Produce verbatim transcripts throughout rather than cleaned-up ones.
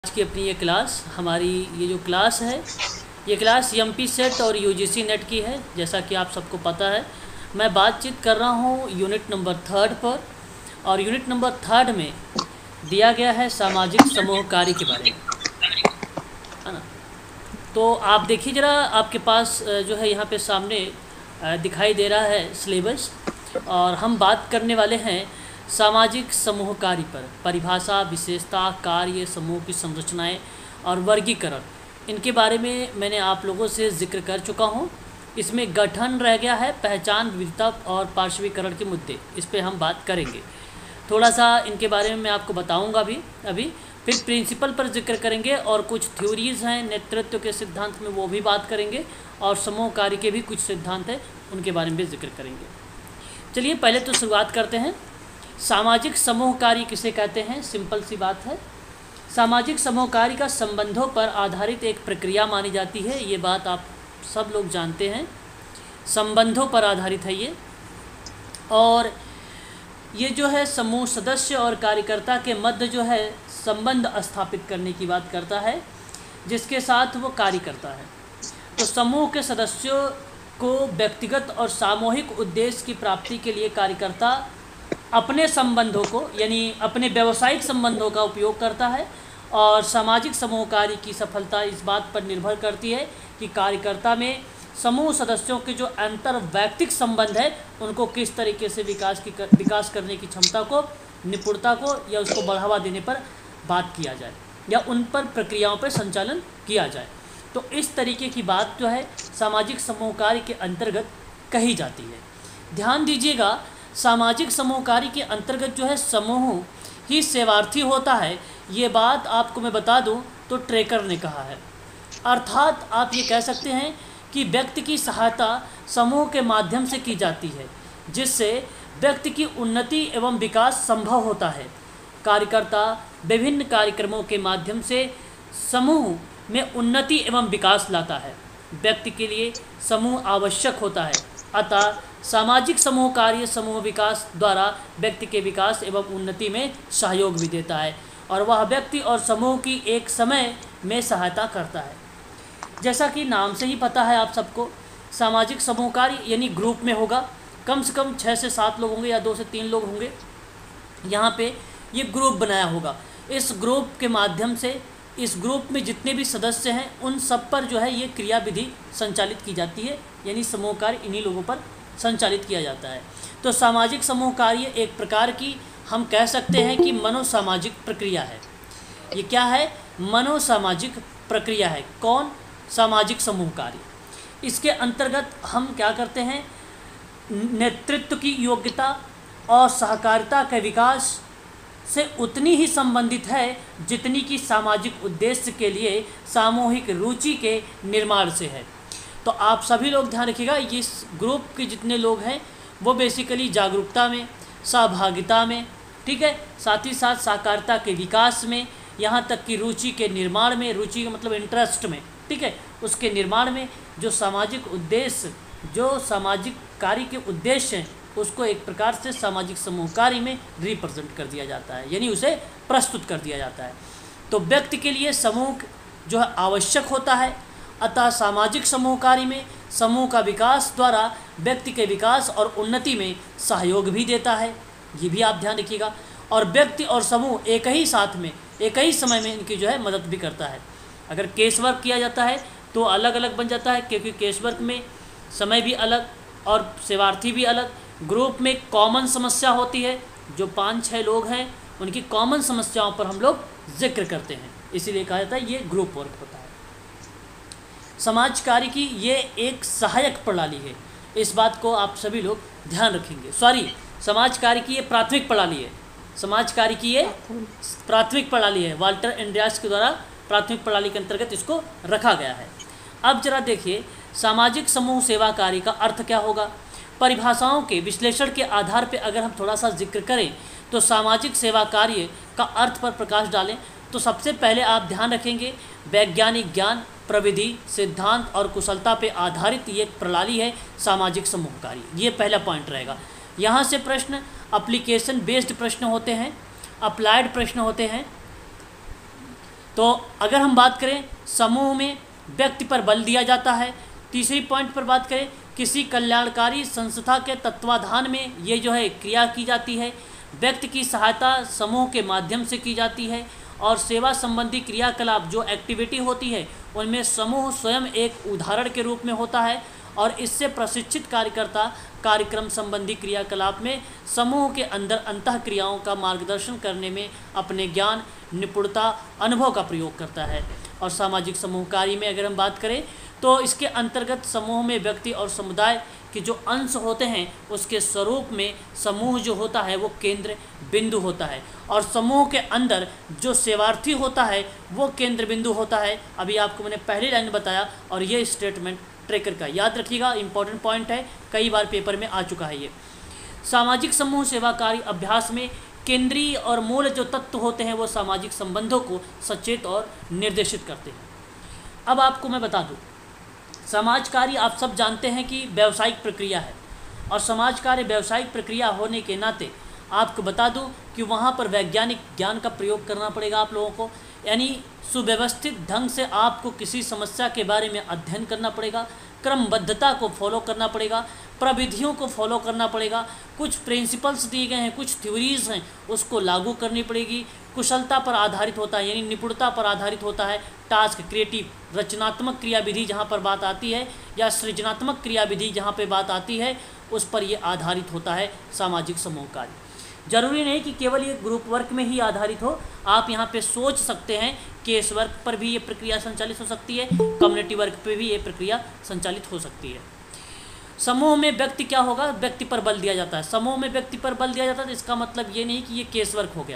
आज की अपनी ये क्लास हमारी ये जो क्लास है ये क्लास एमपी सेट और यूजीसी नेट की है। जैसा कि आप सबको पता है, मैं बातचीत कर रहा हूँ यूनिट नंबर थर्ड पर, और यूनिट नंबर थर्ड में दिया गया है सामाजिक समूह कार्य के बारे में, है ना। तो आप देखिए ज़रा, आपके पास जो है यहाँ पे सामने दिखाई दे रहा है सिलेबस, और हम बात करने वाले हैं सामाजिक समूह कार्य पर। परिभाषा, विशेषता, कार्य, समूह की संरचनाएं और वर्गीकरण, इनके बारे में मैंने आप लोगों से जिक्र कर चुका हूं। इसमें गठन रह गया है, पहचान, विविधता और पार्श्वीकरण के मुद्दे, इस पे हम बात करेंगे। थोड़ा सा इनके बारे में मैं आपको बताऊंगा भी अभी। फिर प्रिंसिपल पर जिक्र करेंगे, और कुछ थ्योरीज़ हैं नेतृत्व के सिद्धांत में, वो भी बात करेंगे, और समूह कार्य के भी कुछ सिद्धांत हैं, उनके बारे में भी जिक्र करेंगे। चलिए पहले तो शुरुआत करते हैं। सामाजिक समूह कार्य किसे कहते हैं? सिंपल सी बात है, सामाजिक समूह कार्य का संबंधों पर आधारित एक प्रक्रिया मानी जाती है। ये बात आप सब लोग जानते हैं, संबंधों पर आधारित है ये। और ये जो है समूह सदस्य और कार्यकर्ता के मध्य जो है संबंध स्थापित करने की बात करता है, जिसके साथ वो कार्य करता है। तो समूह के सदस्यों को व्यक्तिगत और सामूहिक उद्देश्य की प्राप्ति के लिए कार्यकर्ता अपने संबंधों को, यानी अपने व्यावसायिक संबंधों का उपयोग करता है। और सामाजिक समूह कार्य की सफलता इस बात पर निर्भर करती है कि कार्यकर्ता में समूह सदस्यों के जो अंतर वैयक्तिक संबंध है, उनको किस तरीके से विकास की कर, विकास करने की क्षमता को, निपुणता को, या उसको बढ़ावा देने पर बात किया जाए, या उन पर प्रक्रियाओं पर संचालन किया जाए। तो इस तरीके की बात जो है सामाजिक समूह कार्य के अंतर्गत कही जाती है। ध्यान दीजिएगा, सामाजिक समूह कार्य के अंतर्गत जो है समूह ही सेवार्थी होता है। ये बात आपको मैं बता दूं तो ट्रेकर ने कहा है। अर्थात आप ये कह सकते हैं कि व्यक्ति की सहायता समूह के माध्यम से की जाती है, जिससे व्यक्ति की उन्नति एवं विकास संभव होता है। कार्यकर्ता विभिन्न कार्यक्रमों के माध्यम से समूह में उन्नति एवं विकास लाता है। व्यक्ति के लिए समूह आवश्यक होता है, अतः सामाजिक समूह कार्य समूह विकास द्वारा व्यक्ति के विकास एवं उन्नति में सहयोग भी देता है, और वह व्यक्ति और समूह की एक समय में सहायता करता है। जैसा कि नाम से ही पता है आप सबको, सामाजिक समूह कार्य यानी ग्रुप में होगा। कम से कम छः से सात लोग होंगे, या दो से तीन लोग होंगे। यहाँ पे ये ग्रुप बनाया होगा। इस ग्रुप के माध्यम से, इस ग्रुप में जितने भी सदस्य हैं उन सब पर जो है ये क्रियाविधि संचालित की जाती है, यानी समूह कार्य इन्हीं लोगों पर संचालित किया जाता है। तो सामाजिक समूह कार्य एक प्रकार की हम कह सकते हैं कि मनोसामाजिक प्रक्रिया है। ये क्या है? मनोसामाजिक प्रक्रिया है। कौन? सामाजिक समूह कार्य। इसके अंतर्गत हम क्या करते हैं? नेतृत्व की योग्यता और सहकारिता के विकास से उतनी ही संबंधित है जितनी कि सामाजिक उद्देश्य के लिए सामूहिक रुचि के निर्माण से है। तो आप सभी लोग ध्यान रखिएगा, इस ग्रुप के जितने लोग हैं वो बेसिकली जागरूकता में, सहभागिता में, ठीक है, साथ ही साथ सहकारिता के विकास में, यहाँ तक कि रुचि के निर्माण में, रुचि का मतलब इंटरेस्ट में, ठीक है, उसके निर्माण में, जो सामाजिक उद्देश्य, जो सामाजिक कार्य के उद्देश्य हैं, उसको एक प्रकार से सामाजिक समूह कार्य में रिप्रेजेंट कर दिया जाता है, यानी उसे प्रस्तुत कर दिया जाता है। तो व्यक्ति के लिए समूह जो है आवश्यक होता है, अतः सामाजिक समूह कार्य में समूह का विकास द्वारा व्यक्ति के विकास और उन्नति में सहयोग भी देता है। ये भी आप ध्यान रखिएगा। और व्यक्ति और समूह एक ही साथ में, एक ही समय में इनकी जो है मदद भी करता है। अगर केस वर्क किया जाता है तो अलग अलग बन जाता है, क्योंकि केस वर्क में समय भी अलग और सेवार्थी भी अलग। ग्रुप में कॉमन समस्या होती है, जो पाँच छः लोग हैं उनकी कॉमन समस्याओं पर हम लोग जिक्र करते हैं, इसीलिए कहा जाता है ये ग्रुप वर्क होता है। समाज कार्य की ये एक सहायक प्रणाली है, इस बात को आप सभी लोग ध्यान रखेंगे। सॉरी, समाज कार्य की ये प्राथमिक प्रणाली है। समाज कार्य की ये प्राथमिक प्रणाली है, वाल्टर एंड्रयास के द्वारा प्राथमिक प्रणाली के अंतर्गत इसको रखा गया है। अब जरा देखिए, सामाजिक समूह सेवा कार्य का अर्थ क्या होगा? परिभाषाओं के विश्लेषण के आधार पर अगर हम थोड़ा सा जिक्र करें तो सामाजिक सेवा कार्य का अर्थ पर प्रकाश डालें तो सबसे पहले आप ध्यान रखेंगे, वैज्ञानिक ज्ञान, प्रविधि, सिद्धांत और कुशलता पे आधारित ये एक प्रणाली है सामाजिक समूह कार्य। ये पहला पॉइंट रहेगा। यहाँ से प्रश्न एप्लीकेशन बेस्ड प्रश्न होते हैं, अप्लाइड प्रश्न होते हैं, तो अगर हम बात करें समूह में व्यक्ति पर बल दिया जाता है। तीसरी पॉइंट पर बात करें, किसी कल्याणकारी संस्था के तत्वाधान में ये जो है क्रिया की जाती है। व्यक्ति की सहायता समूह के माध्यम से की जाती है। और सेवा संबंधी क्रियाकलाप जो एक्टिविटी होती है उनमें समूह स्वयं एक उदाहरण के रूप में होता है और इससे प्रशिक्षित कार्यकर्ता कार्यक्रम संबंधी क्रियाकलाप में समूह के अंदर अंतः क्रियाओं का मार्गदर्शन करने में अपने ज्ञान, निपुणता, अनुभव का प्रयोग करता है। और सामाजिक समूह कार्य में अगर हम बात करें तो इसके अंतर्गत समूह में व्यक्ति और समुदाय के जो अंश होते हैं उसके स्वरूप में समूह जो होता है वो केंद्र बिंदु होता है और समूह के अंदर जो सेवार्थी होता है वो केंद्र बिंदु होता है। अभी आपको मैंने पहली लाइन बताया और ये स्टेटमेंट ट्रेकर का याद रखिएगा, इंपॉर्टेंट पॉइंट है, कई बार पेपर में आ चुका है ये। सामाजिक समूह सेवा कार्य अभ्यास में केंद्रीय और मूल जो तत्व होते हैं वो सामाजिक संबंधों को सचेत और निर्देशित करते हैं। अब आपको मैं बता दूं, समाज कार्य आप सब जानते हैं कि व्यावसायिक प्रक्रिया है और समाज कार्य व्यावसायिक प्रक्रिया होने के नाते आपको बता दूं कि वहाँ पर वैज्ञानिक ज्ञान का प्रयोग करना पड़ेगा आप लोगों को, यानी सुव्यवस्थित ढंग से आपको किसी समस्या के बारे में अध्ययन करना पड़ेगा, क्रमबद्धता को फॉलो करना पड़ेगा, प्रविधियों को फॉलो करना पड़ेगा, कुछ प्रिंसिपल्स दिए गए हैं, कुछ थ्योरीज हैं उसको लागू करनी पड़ेगी। कुशलता पर आधारित होता है यानी निपुणता पर आधारित होता है। टास्क, क्रिएटिव रचनात्मक क्रियाविधि जहाँ पर बात आती है या सृजनात्मक क्रियाविधि जहाँ पर बात आती है उस पर ये आधारित होता है सामाजिक समूह कार्य। जरूरी नहीं कि केवल ये ग्रुप वर्क में ही आधारित हो, आप यहाँ पे सोच सकते हैं केस वर्क पर भी ये प्रक्रिया संचालित हो सकती है, कम्युनिटी वर्क पे भी ये प्रक्रिया संचालित हो सकती है। समूह में व्यक्ति क्या होगा, व्यक्ति पर बल दिया जाता है। समूह में व्यक्ति पर बल दिया जाता है तो इसका मतलब ये नहीं कि ये केस वर्क हो गया।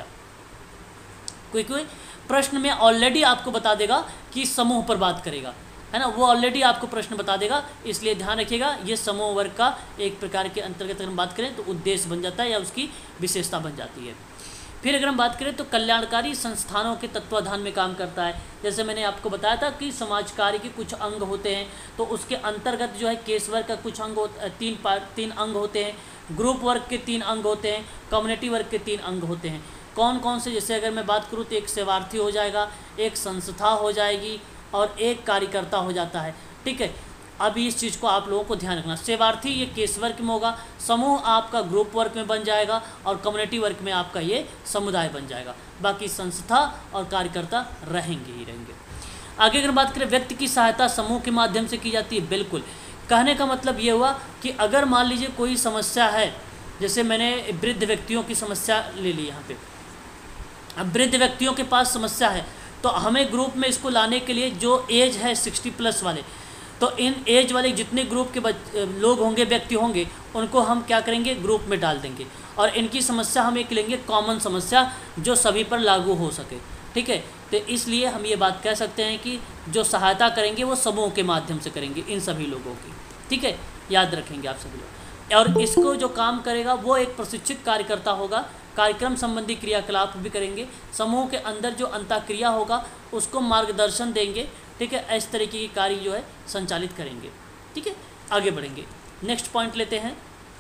कोई कोई प्रश्न में ऑलरेडी आपको बता देगा कि समूह पर बात करेगा, है ना, वो ऑलरेडी आपको प्रश्न बता देगा, इसलिए ध्यान रखिएगा ये समूह वर्ग का एक प्रकार के अंतर्गत अगर हम बात करें तो उद्देश्य बन जाता है या उसकी विशेषता बन जाती है। फिर अगर हम बात करें तो कल्याणकारी संस्थानों के तत्वाधान में काम करता है। जैसे मैंने आपको बताया था कि समाज कार्य के कुछ अंग होते हैं तो उसके अंतर्गत जो है केस वर्ग का कुछ अंग तीन पार्ट तीन अंग होते हैं, ग्रुप वर्ग के तीन अंग होते हैं, कम्युनिटी वर्ग के तीन अंग होते हैं। कौन कौन से, जैसे अगर मैं बात करूँ तो एक सेवार्थी हो जाएगा, एक संस्था हो जाएगी और एक कार्यकर्ता हो जाता है। ठीक है, अब इस चीज़ को आप लोगों को ध्यान रखना। सेवार्थी ये केस वर्क में होगा, समूह आपका ग्रुप वर्क में बन जाएगा और कम्युनिटी वर्क में आपका ये समुदाय बन जाएगा। बाकी संस्था और कार्यकर्ता रहेंगे ही रहेंगे। आगे अगर बात करें व्यक्ति की सहायता समूह के माध्यम से की जाती है। बिल्कुल, कहने का मतलब ये हुआ कि अगर मान लीजिए कोई समस्या है, जैसे मैंने वृद्ध व्यक्तियों की समस्या ले ली यहाँ पे, अब वृद्ध व्यक्तियों के पास समस्या है तो हमें ग्रुप में इसको लाने के लिए जो एज है सिक्सटी प्लस वाले, तो इन एज वाले जितने ग्रुप के लोग होंगे, व्यक्ति होंगे, उनको हम क्या करेंगे, ग्रुप में डाल देंगे और इनकी समस्या हम एक लेंगे कॉमन समस्या जो सभी पर लागू हो सके। ठीक है, तो इसलिए हम ये बात कह सकते हैं कि जो सहायता करेंगे वो समूह के माध्यम से करेंगे इन सभी लोगों की। ठीक है, याद रखेंगे आप सभी लोग। और इसको जो काम करेगा वो एक प्रशिक्षित कार्यकर्ता होगा, कार्यक्रम संबंधी क्रियाकलाप भी करेंगे, समूह के अंदर जो अंतःक्रिया होगा उसको मार्गदर्शन देंगे। ठीक है, इस तरीके की कार्य जो है संचालित करेंगे। ठीक है, आगे बढ़ेंगे, नेक्स्ट पॉइंट लेते हैं।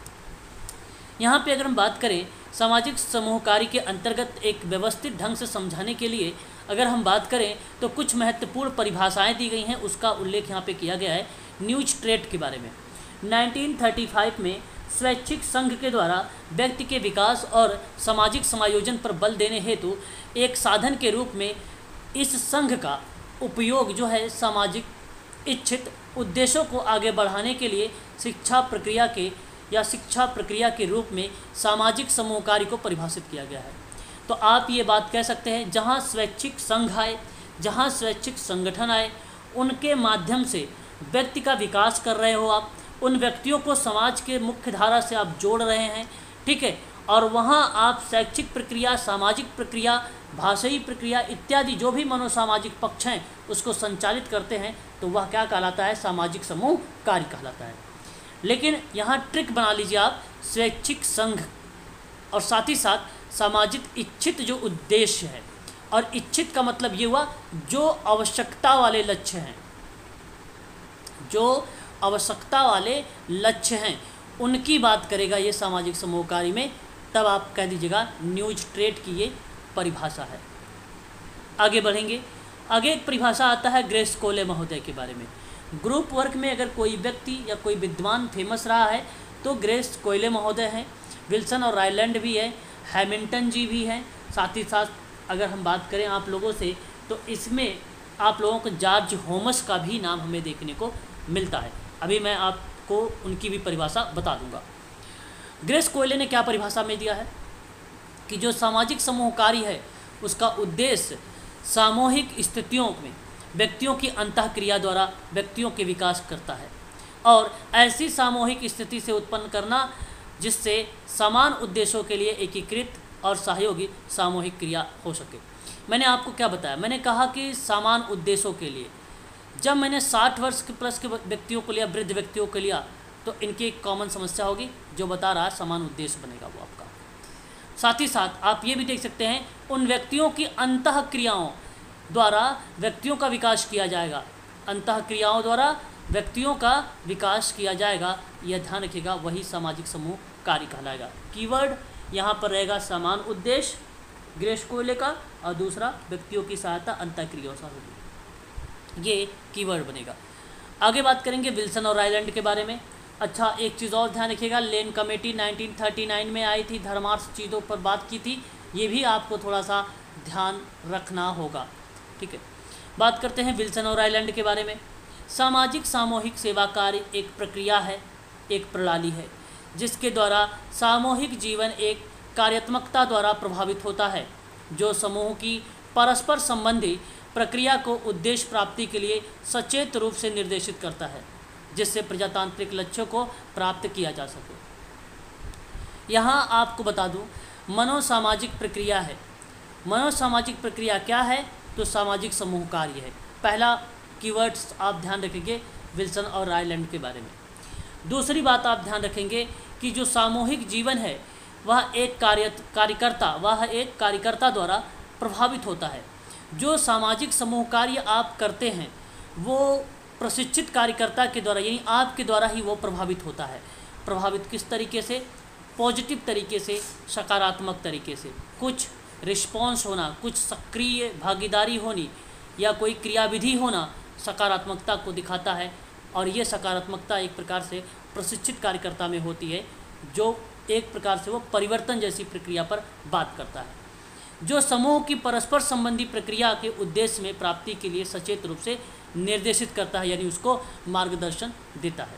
यहाँ पे अगर हम बात करें सामाजिक समूह कार्य के अंतर्गत एक व्यवस्थित ढंग से समझाने के लिए अगर हम बात करें तो कुछ महत्वपूर्ण परिभाषाएं दी गई हैं, उसका उल्लेख यहाँ पे किया गया है। न्यूज ट्रेड के बारे में नाइनटीन थर्टी फाइव में स्वैच्छिक संघ के द्वारा व्यक्ति के विकास और सामाजिक समायोजन पर बल देने हेतु एक साधन के रूप में इस संघ का उपयोग जो है सामाजिक इच्छित उद्देश्यों को आगे बढ़ाने के लिए शिक्षा प्रक्रिया के या शिक्षा प्रक्रिया के रूप में सामाजिक समूह कार्य को परिभाषित किया गया है। तो आप ये बात कह सकते हैं जहाँ स्वैच्छिक संघ आए, जहाँ स्वैच्छिक संगठन आए, उनके माध्यम से व्यक्ति का विकास कर रहे हो आप, उन व्यक्तियों को समाज के मुख्य धारा से आप जोड़ रहे हैं। ठीक है, और वहाँ आप शैक्षिक प्रक्रिया, सामाजिक प्रक्रिया, भाषाई प्रक्रिया इत्यादि जो भी मनोसामाजिक पक्ष हैं उसको संचालित करते हैं, तो वह क्या कहलाता है, सामाजिक समूह कार्य कहलाता है। लेकिन यहाँ ट्रिक बना लीजिए आप, स्वैच्छिक संघ और साथ ही साथ सामाजिक इच्छित जो उद्देश्य है, और इच्छित का मतलब ये हुआ जो आवश्यकता वाले लक्ष्य हैं, जो आवश्यकता वाले लक्ष्य हैं उनकी बात करेगा ये सामाजिक समूह कार्य में। तब आप कह दीजिएगा न्यूज ट्रेड की ये परिभाषा है। आगे बढ़ेंगे, आगे एक परिभाषा आता है ग्रेस कोले महोदय के बारे में। ग्रुप वर्क में अगर कोई व्यक्ति या कोई विद्वान फेमस रहा है तो ग्रेस कोले महोदय हैं, विल्सन और रायलैंड भी है, हैमिल्टन जी भी हैं। साथ ही साथ अगर हम बात करें आप लोगों से तो इसमें आप लोगों को जॉर्ज होमस का भी नाम हमें देखने को मिलता है। अभी मैं आपको उनकी भी परिभाषा बता दूंगा। ग्रेस कोले ने क्या परिभाषा में दिया है कि जो सामाजिक समूह कार्य है उसका उद्देश्य सामूहिक स्थितियों में व्यक्तियों की अंतःक्रिया द्वारा व्यक्तियों के विकास करता है और ऐसी सामूहिक स्थिति से उत्पन्न करना जिससे समान उद्देश्यों के लिए एकीकृत और सहयोगी सामूहिक क्रिया हो सके। मैंने आपको क्या बताया, मैंने कहा कि समान उद्देश्यों के लिए। जब मैंने साठ वर्ष के प्लस के व्यक्तियों को लिया, वृद्ध व्यक्तियों को लिया, तो इनकी एक कॉमन समस्या होगी जो बता रहा है समान उद्देश्य बनेगा वो आपका। साथ ही साथ आप ये भी देख सकते हैं उन व्यक्तियों की अंतःक्रियाओं द्वारा व्यक्तियों का विकास किया जाएगा, अंतःक्रियाओं द्वारा व्यक्तियों का विकास किया जाएगा। यह ध्यान रखिएगा, वही सामाजिक समूह कार्य कहलाएगा। कीवर्ड यहाँ पर रहेगा समान उद्देश्य ग्रेस कोले का, और दूसरा व्यक्तियों की सहायता अंतःक्रियाओं से होगी, ये कीवर्ड बनेगा। आगे बात करेंगे विल्सन और रायलैंड के बारे में। अच्छा, एक चीज़ और ध्यान रखिएगा, Lane committee nineteen thirty nine में आई थी, धर्मार्थ चीज़ों पर बात की थी, ये भी आपको थोड़ा सा ध्यान रखना होगा। ठीक है, बात करते हैं विल्सन और रायलैंड के बारे में। सामाजिक सामूहिक सेवा कार्य एक प्रक्रिया है, एक प्रणाली है जिसके द्वारा सामूहिक जीवन एक कार्यात्मकता द्वारा प्रभावित होता है जो समूह की परस्पर संबंधी प्रक्रिया को उद्देश्य प्राप्ति के लिए सचेत रूप से निर्देशित करता है जिससे प्रजातांत्रिक लक्ष्यों को प्राप्त किया जा सके। यहाँ आपको बता दूँ मनोसामाजिक प्रक्रिया है। मनोसामाजिक प्रक्रिया क्या है? तो सामाजिक समूह कार्य है। पहला कीवर्ड्स आप ध्यान रखेंगे विल्सन और रायलैंड के बारे में। दूसरी बात आप ध्यान रखेंगे कि जो सामूहिक जीवन है वह एक कार्य कार्यकर्ता वह एक कार्यकर्ता द्वारा प्रभावित होता है। जो सामाजिक समूह कार्य आप करते हैं वो प्रशिक्षित कार्यकर्ता के द्वारा यानी आपके द्वारा ही वो प्रभावित होता है। प्रभावित किस तरीके से? पॉजिटिव तरीके से, सकारात्मक तरीके से। कुछ रिस्पॉन्स होना, कुछ सक्रिय भागीदारी होनी या कोई क्रियाविधि होना सकारात्मकता को दिखाता है और ये सकारात्मकता एक प्रकार से प्रशिक्षित कार्यकर्ता में होती है जो एक प्रकार से वो परिवर्तन जैसी प्रक्रिया पर बात करता है जो समूह की परस्पर संबंधी प्रक्रिया के उद्देश्य में प्राप्ति के लिए सचेत रूप से निर्देशित करता है यानी उसको मार्गदर्शन देता है।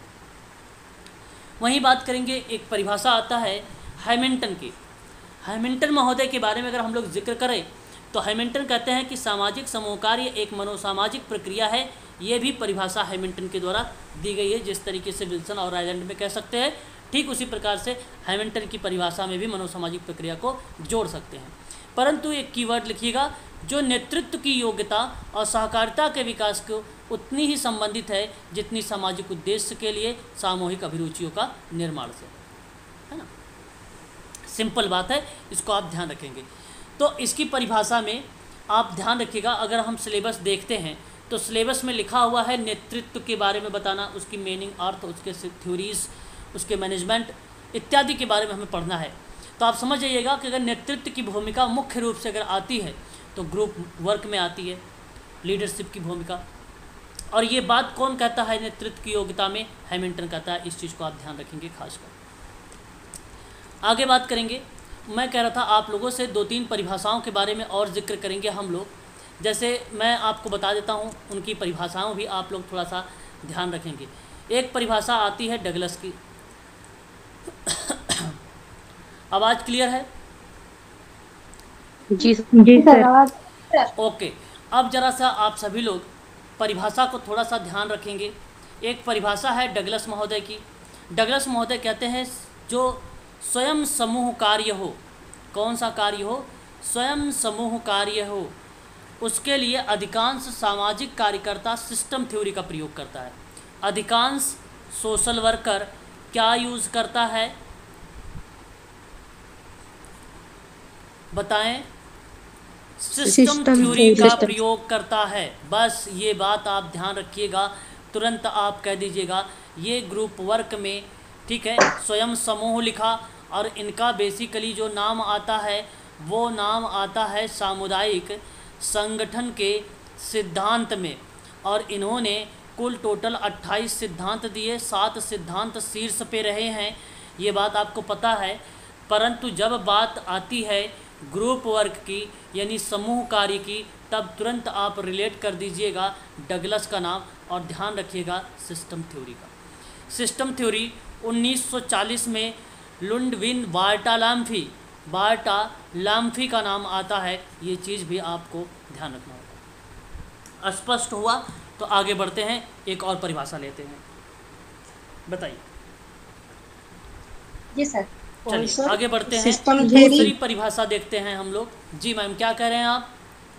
वहीं बात करेंगे, एक परिभाषा आता है हैमिल्टन की। हैमिल्टन महोदय के बारे में अगर हम लोग जिक्र करें तो हैमिल्टन कहते हैं कि सामाजिक समूह कार्य एक मनोसामाजिक प्रक्रिया है। ये भी परिभाषा हैमिल्टन के द्वारा दी गई है। जिस तरीके से विल्सन और रायलैंड में कह सकते हैं ठीक उसी प्रकार से हैमिल्टन की परिभाषा में भी मनोसामाजिक प्रक्रिया को जोड़ सकते हैं। परंतु एक कीवर्ड लिखिएगा जो नेतृत्व की योग्यता और सहकारिता के विकास को उतनी ही संबंधित है जितनी सामाजिक उद्देश्य के लिए सामूहिक अभिरुचियों का निर्माण से, है ना। सिंपल बात है, इसको आप ध्यान रखेंगे। तो इसकी परिभाषा में आप ध्यान रखिएगा, अगर हम सिलेबस देखते हैं तो सिलेबस में लिखा हुआ है नेतृत्व के बारे में बताना, उसकी मीनिंग, अर्थ, उसके थ्योरीज, उसके मैनेजमेंट इत्यादि के बारे में हमें पढ़ना है। तो आप समझ जाइएगा कि अगर नेतृत्व की भूमिका मुख्य रूप से अगर आती है तो ग्रुप वर्क में आती है लीडरशिप की भूमिका। और ये बात कौन कहता है नेतृत्व की योग्यता में? हैमिल्टन कहता है। इस चीज़ को आप ध्यान रखेंगे खासकर। आगे बात करेंगे, मैं कह रहा था आप लोगों से दो तीन परिभाषाओं के बारे में और जिक्र करेंगे हम लोग। जैसे मैं आपको बता देता हूँ उनकी परिभाषाओं भी आप लोग थोड़ा सा ध्यान रखेंगे। एक परिभाषा आती है डगलस की। आवाज़ क्लियर है? जी जी सर। ओके, अब जरा सा आप सभी लोग परिभाषा को थोड़ा सा ध्यान रखेंगे। एक परिभाषा है डगलस महोदय की। डगलस महोदय कहते हैं जो स्वयं समूह कार्य हो, कौन सा कार्य हो? स्वयं समूह कार्य हो, उसके लिए अधिकांश सामाजिक कार्यकर्ता सिस्टम थ्योरी का प्रयोग करता है। अधिकांश सोशल वर्कर क्या यूज़ करता है बताएं? सिस्टम थ्योरी का प्रयोग करता है। बस ये बात आप ध्यान रखिएगा, तुरंत आप कह दीजिएगा ये ग्रुप वर्क में, ठीक है, स्वयं समूह लिखा और इनका बेसिकली जो नाम आता है वो नाम आता है सामुदायिक संगठन के सिद्धांत में, और इन्होंने कुल टोटल अट्ठाईस सिद्धांत दिए, सात सिद्धांत शीर्ष पे रहे हैं, ये बात आपको पता है। परंतु जब बात आती है ग्रुप वर्क की यानी समूह कार्य की, तब तुरंत आप रिलेट कर दीजिएगा डगलस का नाम और ध्यान रखिएगा सिस्टम थ्योरी का। सिस्टम थ्योरी उन्नीस सौ चालीस में लुडविग बार्टालाम्फी बार्टालाम्फी का नाम आता है, ये चीज़ भी आपको ध्यान रखना होगा। स्पष्ट हुआ? तो आगे बढ़ते हैं, एक और परिभाषा लेते हैं, बताइए। जी सर। चलिए आगे बढ़ते हैं, सिस्टम दूसरी परिभाषा देखते हैं हम लोग। जी मैम, क्या कह रहे हैं आप?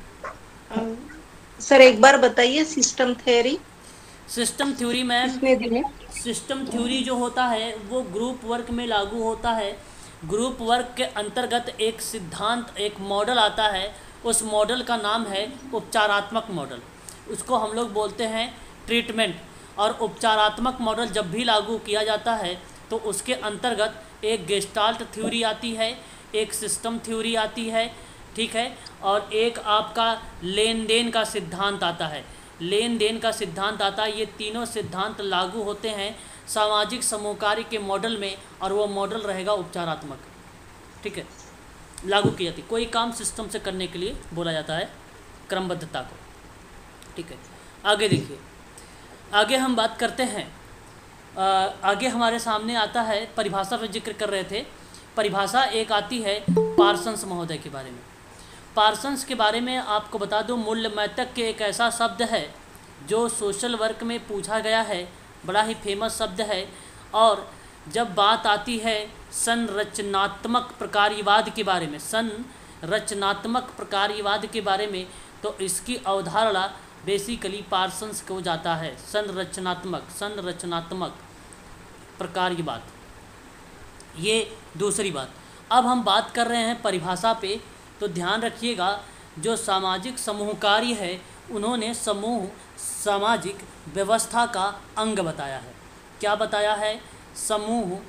सर एक बार बताइए system theory. System theory ma'am, system theory जो होता है वो ग्रुप वर्क में लागू होता है। ग्रुप वर्क के अंतर्गत एक सिद्धांत, एक मॉडल आता है, उस मॉडल का नाम है उपचारात्मक मॉडल, उसको हम लोग बोलते हैं ट्रीटमेंट। और उपचारात्मक मॉडल जब भी लागू किया जाता है तो उसके अंतर्गत एक गेस्टाल्ट थ्योरी आती है, एक सिस्टम थ्योरी आती है, ठीक है, और एक आपका लेन देन का सिद्धांत आता है। लेन देन का सिद्धांत आता है, ये तीनों सिद्धांत लागू होते हैं सामाजिक समूह कार्य के मॉडल में, और वो मॉडल रहेगा उपचारात्मक, ठीक है, लागू की जाती। कोई काम सिस्टम से करने के लिए बोला जाता है, क्रमबद्धता को, ठीक है। आगे देखिए, आगे हम बात करते हैं, आ, आगे हमारे सामने आता है, परिभाषा पर जिक्र कर रहे थे, परिभाषा एक आती है पार्सन्स महोदय के बारे में। पार्सन्स के बारे में आपको बता दूं, मूल्यमैतक के एक ऐसा शब्द है जो सोशल वर्क में पूछा गया है, बड़ा ही फेमस शब्द है। और जब बात आती है संरचनात्मक प्रकार्यवाद के बारे में, संरचनात्मक प्रकार्यवाद के बारे में, तो इसकी अवधारणा बेसिकली पार्सन्स को जाता है। संरचनात्मक संरचनात्मक प्रकार्यवाद, ये दूसरी बात। अब हम बात कर रहे हैं परिभाषा पे, तो ध्यान रखिएगा, जो सामाजिक समूह कार्य है उन्होंने समूह सामाजिक व्यवस्था का अंग बताया है। क्या बताया है? समूह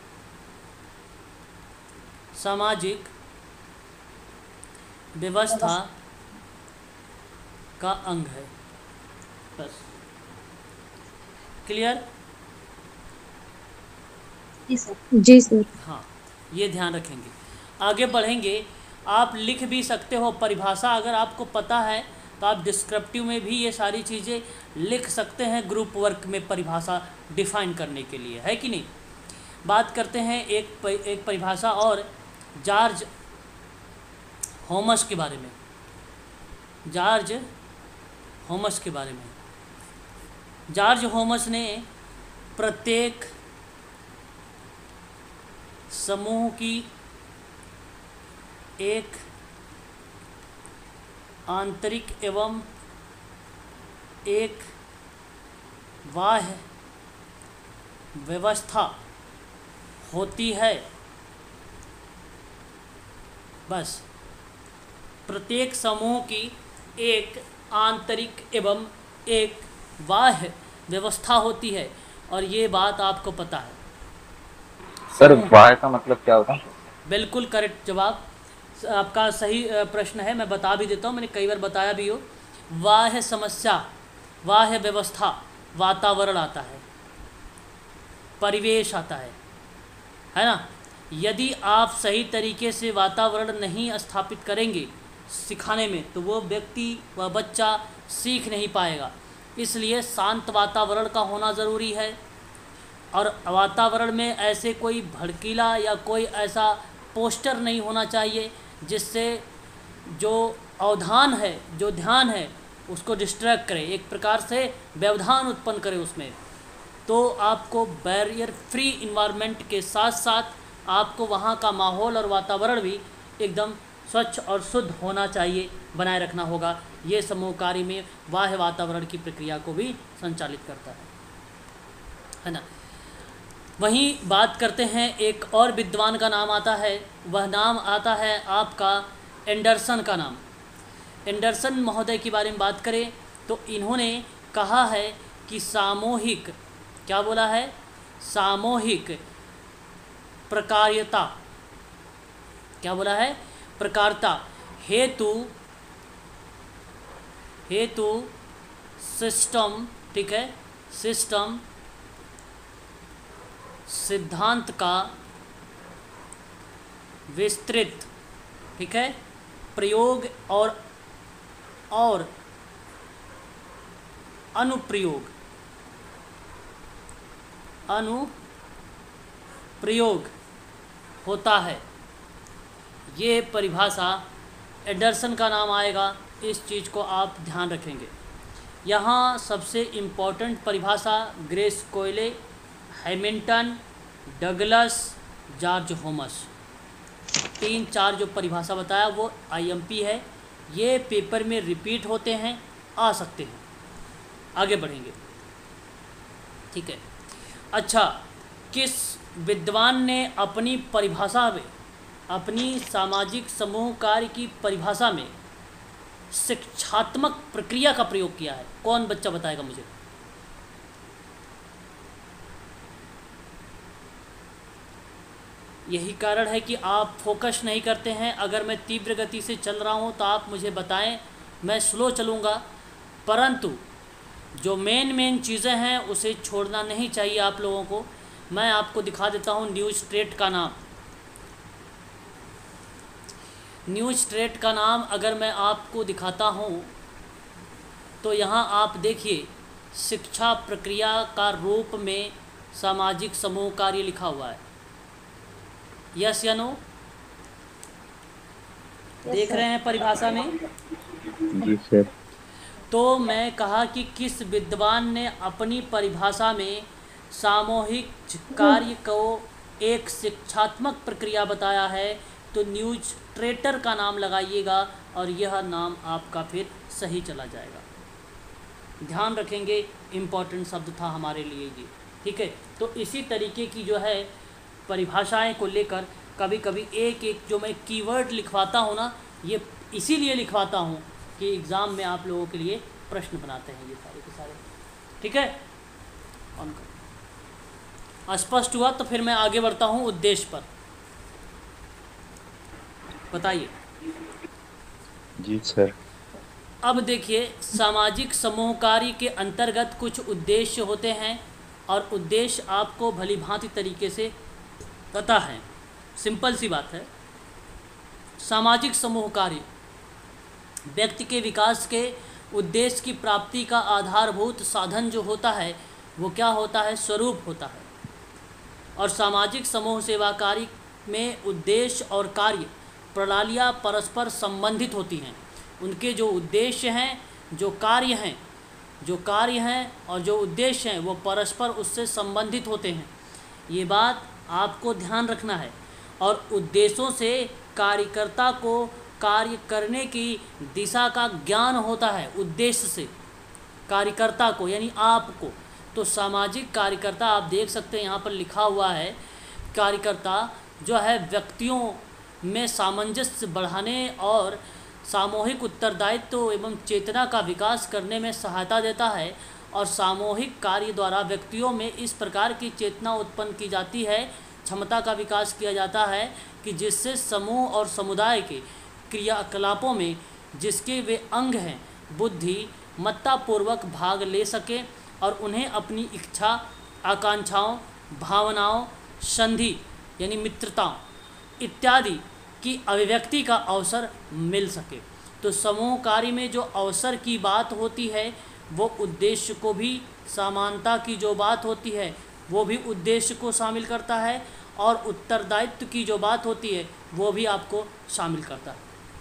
सामाजिक व्यवस्था का अंग है, बस। क्लियर? जी सर। जी सर। हाँ, ये ध्यान रखेंगे। आगे बढ़ेंगे, आप लिख भी सकते हो परिभाषा, अगर आपको पता है तो आप डिस्क्रिप्टिव में भी ये सारी चीज़ें लिख सकते हैं ग्रुप वर्क में परिभाषा डिफाइन करने के लिए, है कि नहीं। बात करते हैं एक एक परिभाषा और, जॉर्ज होमस के बारे में। जॉर्ज होमस के बारे में जॉर्ज होमस ने प्रत्येक समूह की एक आंतरिक एवं एक बाह्य व्यवस्था होती है, बस। प्रत्येक समूह की एक आंतरिक एवं एक बाह्य व्यवस्था होती है, और ये बात आपको पता है। सर बाह्य का मतलब क्या होता है? बिल्कुल करेक्ट जवाब, आपका सही प्रश्न है, मैं बता भी देता हूँ, मैंने कई बार बताया भी हो। बाह्य समस्या, बाह्य व्यवस्था, वातावरण आता है, परिवेश आता है, है ना। यदि आप सही तरीके से वातावरण नहीं स्थापित करेंगे सिखाने में, तो वो व्यक्ति, वह बच्चा सीख नहीं पाएगा। इसलिए शांत वातावरण का होना ज़रूरी है, और वातावरण में ऐसे कोई भड़कीला या कोई ऐसा पोस्टर नहीं होना चाहिए जिससे जो अवधान है, जो ध्यान है, उसको डिस्ट्रैक्ट करे, एक प्रकार से व्यवधान उत्पन्न करे उसमें। तो आपको बैरियर फ्री इन्वायरमेंट के साथ साथ आपको वहाँ का माहौल और वातावरण भी एकदम स्वच्छ और शुद्ध होना चाहिए, बनाए रखना होगा। ये समूह कार्य में बाह्य वातावरण की प्रक्रिया को भी संचालित करता है, है ना। वहीं बात करते हैं, एक और विद्वान का नाम आता है, वह नाम आता है आपका एंडरसन का नाम। एंडरसन महोदय के बारे में बात करें तो इन्होंने कहा है कि सामूहिक, क्या बोला है? सामूहिक प्रकार्यता, क्या बोला है? प्रकारता हेतु हेतु सिस्टम, ठीक है, सिस्टम सिद्धांत का विस्तृत, ठीक है, प्रयोग और और अनुप्रयोग अनुप्रयोग होता है। ये परिभाषा एंडरसन का नाम आएगा, इस चीज़ को आप ध्यान रखेंगे। यहाँ सबसे इम्पोर्टेंट परिभाषा ग्रेस कोयले, हैमिल्टन, डगलस, जॉर्ज होमस, तीन चार जो परिभाषा बताया वो आईएमपी है। ये पेपर में रिपीट होते हैं, आ सकते हैं। आगे बढ़ेंगे, ठीक है। अच्छा, किस विद्वान ने अपनी परिभाषा में, अपनी सामाजिक समूह कार्य की परिभाषा में शिक्षात्मक प्रक्रिया का प्रयोग किया है? कौन बच्चा बताएगा मुझे? यही कारण है कि आप फोकस नहीं करते हैं। अगर मैं तीव्र गति से चल रहा हूं तो आप मुझे बताएं, मैं स्लो चलूंगा, परंतु जो मेन मेन चीज़ें हैं उसे छोड़ना नहीं चाहिए आप लोगों को। मैं आपको दिखा देता हूं न्यूज़ ट्रेट का नाम। न्यूज़ ट्रेट का नाम अगर मैं आपको दिखाता हूं तो यहाँ आप देखिए, शिक्षा प्रक्रिया का रूप में सामाजिक समूह कार्य लिखा हुआ है। यस या नो? देख रहे हैं परिभाषा में? जी सर। तो मैं कहा कि किस विद्वान ने अपनी परिभाषा में सामूहिक कार्य को एक शिक्षात्मक प्रक्रिया बताया है, तो न्यूज ट्रेटर का नाम लगाइएगा और यह नाम आपका फिर सही चला जाएगा। ध्यान रखेंगे, इम्पोर्टेंट शब्द था हमारे लिए ये, ठीक है। तो इसी तरीके की जो है परिभाषाएं को लेकर कभी कभी एक एक जो मैं कीवर्ड लिखवाता हूँ ना, ये इसीलिए लिखवाता हूँ कि एग्ज़ाम में आप लोगों के लिए प्रश्न बनाते हैं ये सारे के सारे, ठीक है। ऑन कर, स्पष्ट हुआ? तो फिर मैं आगे बढ़ता हूँ उद्देश्य पर। बताइए। जी सर। अब देखिए, सामाजिक समूह कार्य के अंतर्गत कुछ उद्देश्य होते हैं और उद्देश्य आपको भली भांति तरीके से पता है। सिंपल सी बात है। सामाजिक समूह कार्य व्यक्ति के विकास के उद्देश्य की प्राप्ति का आधारभूत साधन जो होता है वो क्या होता है? स्वरूप होता है। और सामाजिक समूह सेवा कार्य में उद्देश्य और कार्य प्रणालियाँ परस्पर संबंधित होती हैं। उनके जो उद्देश्य हैं, जो कार्य हैं, जो कार्य हैं और जो उद्देश्य हैं वो परस्पर उससे संबंधित होते हैं। ये बात आपको ध्यान रखना है। और उद्देश्यों से कार्यकर्ता को कार्य करने की दिशा का ज्ञान होता है। उद्देश्य से कार्यकर्ता को, यानी आपको, तो सामाजिक कार्यकर्ता आप देख सकते हैं यहाँ पर लिखा हुआ है, कार्यकर्ता जो है व्यक्तियों में सामंजस्य बढ़ाने और सामूहिक उत्तरदायित्व एवं चेतना का विकास करने में सहायता देता है। और सामूहिक कार्य द्वारा व्यक्तियों में इस प्रकार की चेतना उत्पन्न की जाती है, क्षमता का विकास किया जाता है कि जिससे समूह और समुदाय के क्रियाकलापों में जिसके वे अंग हैं बुद्धिमत्तापूर्वक भाग ले सकें और उन्हें अपनी इच्छा, आकांक्षाओं, भावनाओं, संधि यानी मित्रताओं इत्यादि की अभिव्यक्ति का अवसर मिल सके। तो समूह कार्य में जो अवसर की बात होती है वो उद्देश्य को भी, समानता की जो बात होती है वो भी उद्देश्य को शामिल करता है, और उत्तरदायित्व की जो बात होती है वो भी आपको शामिल करता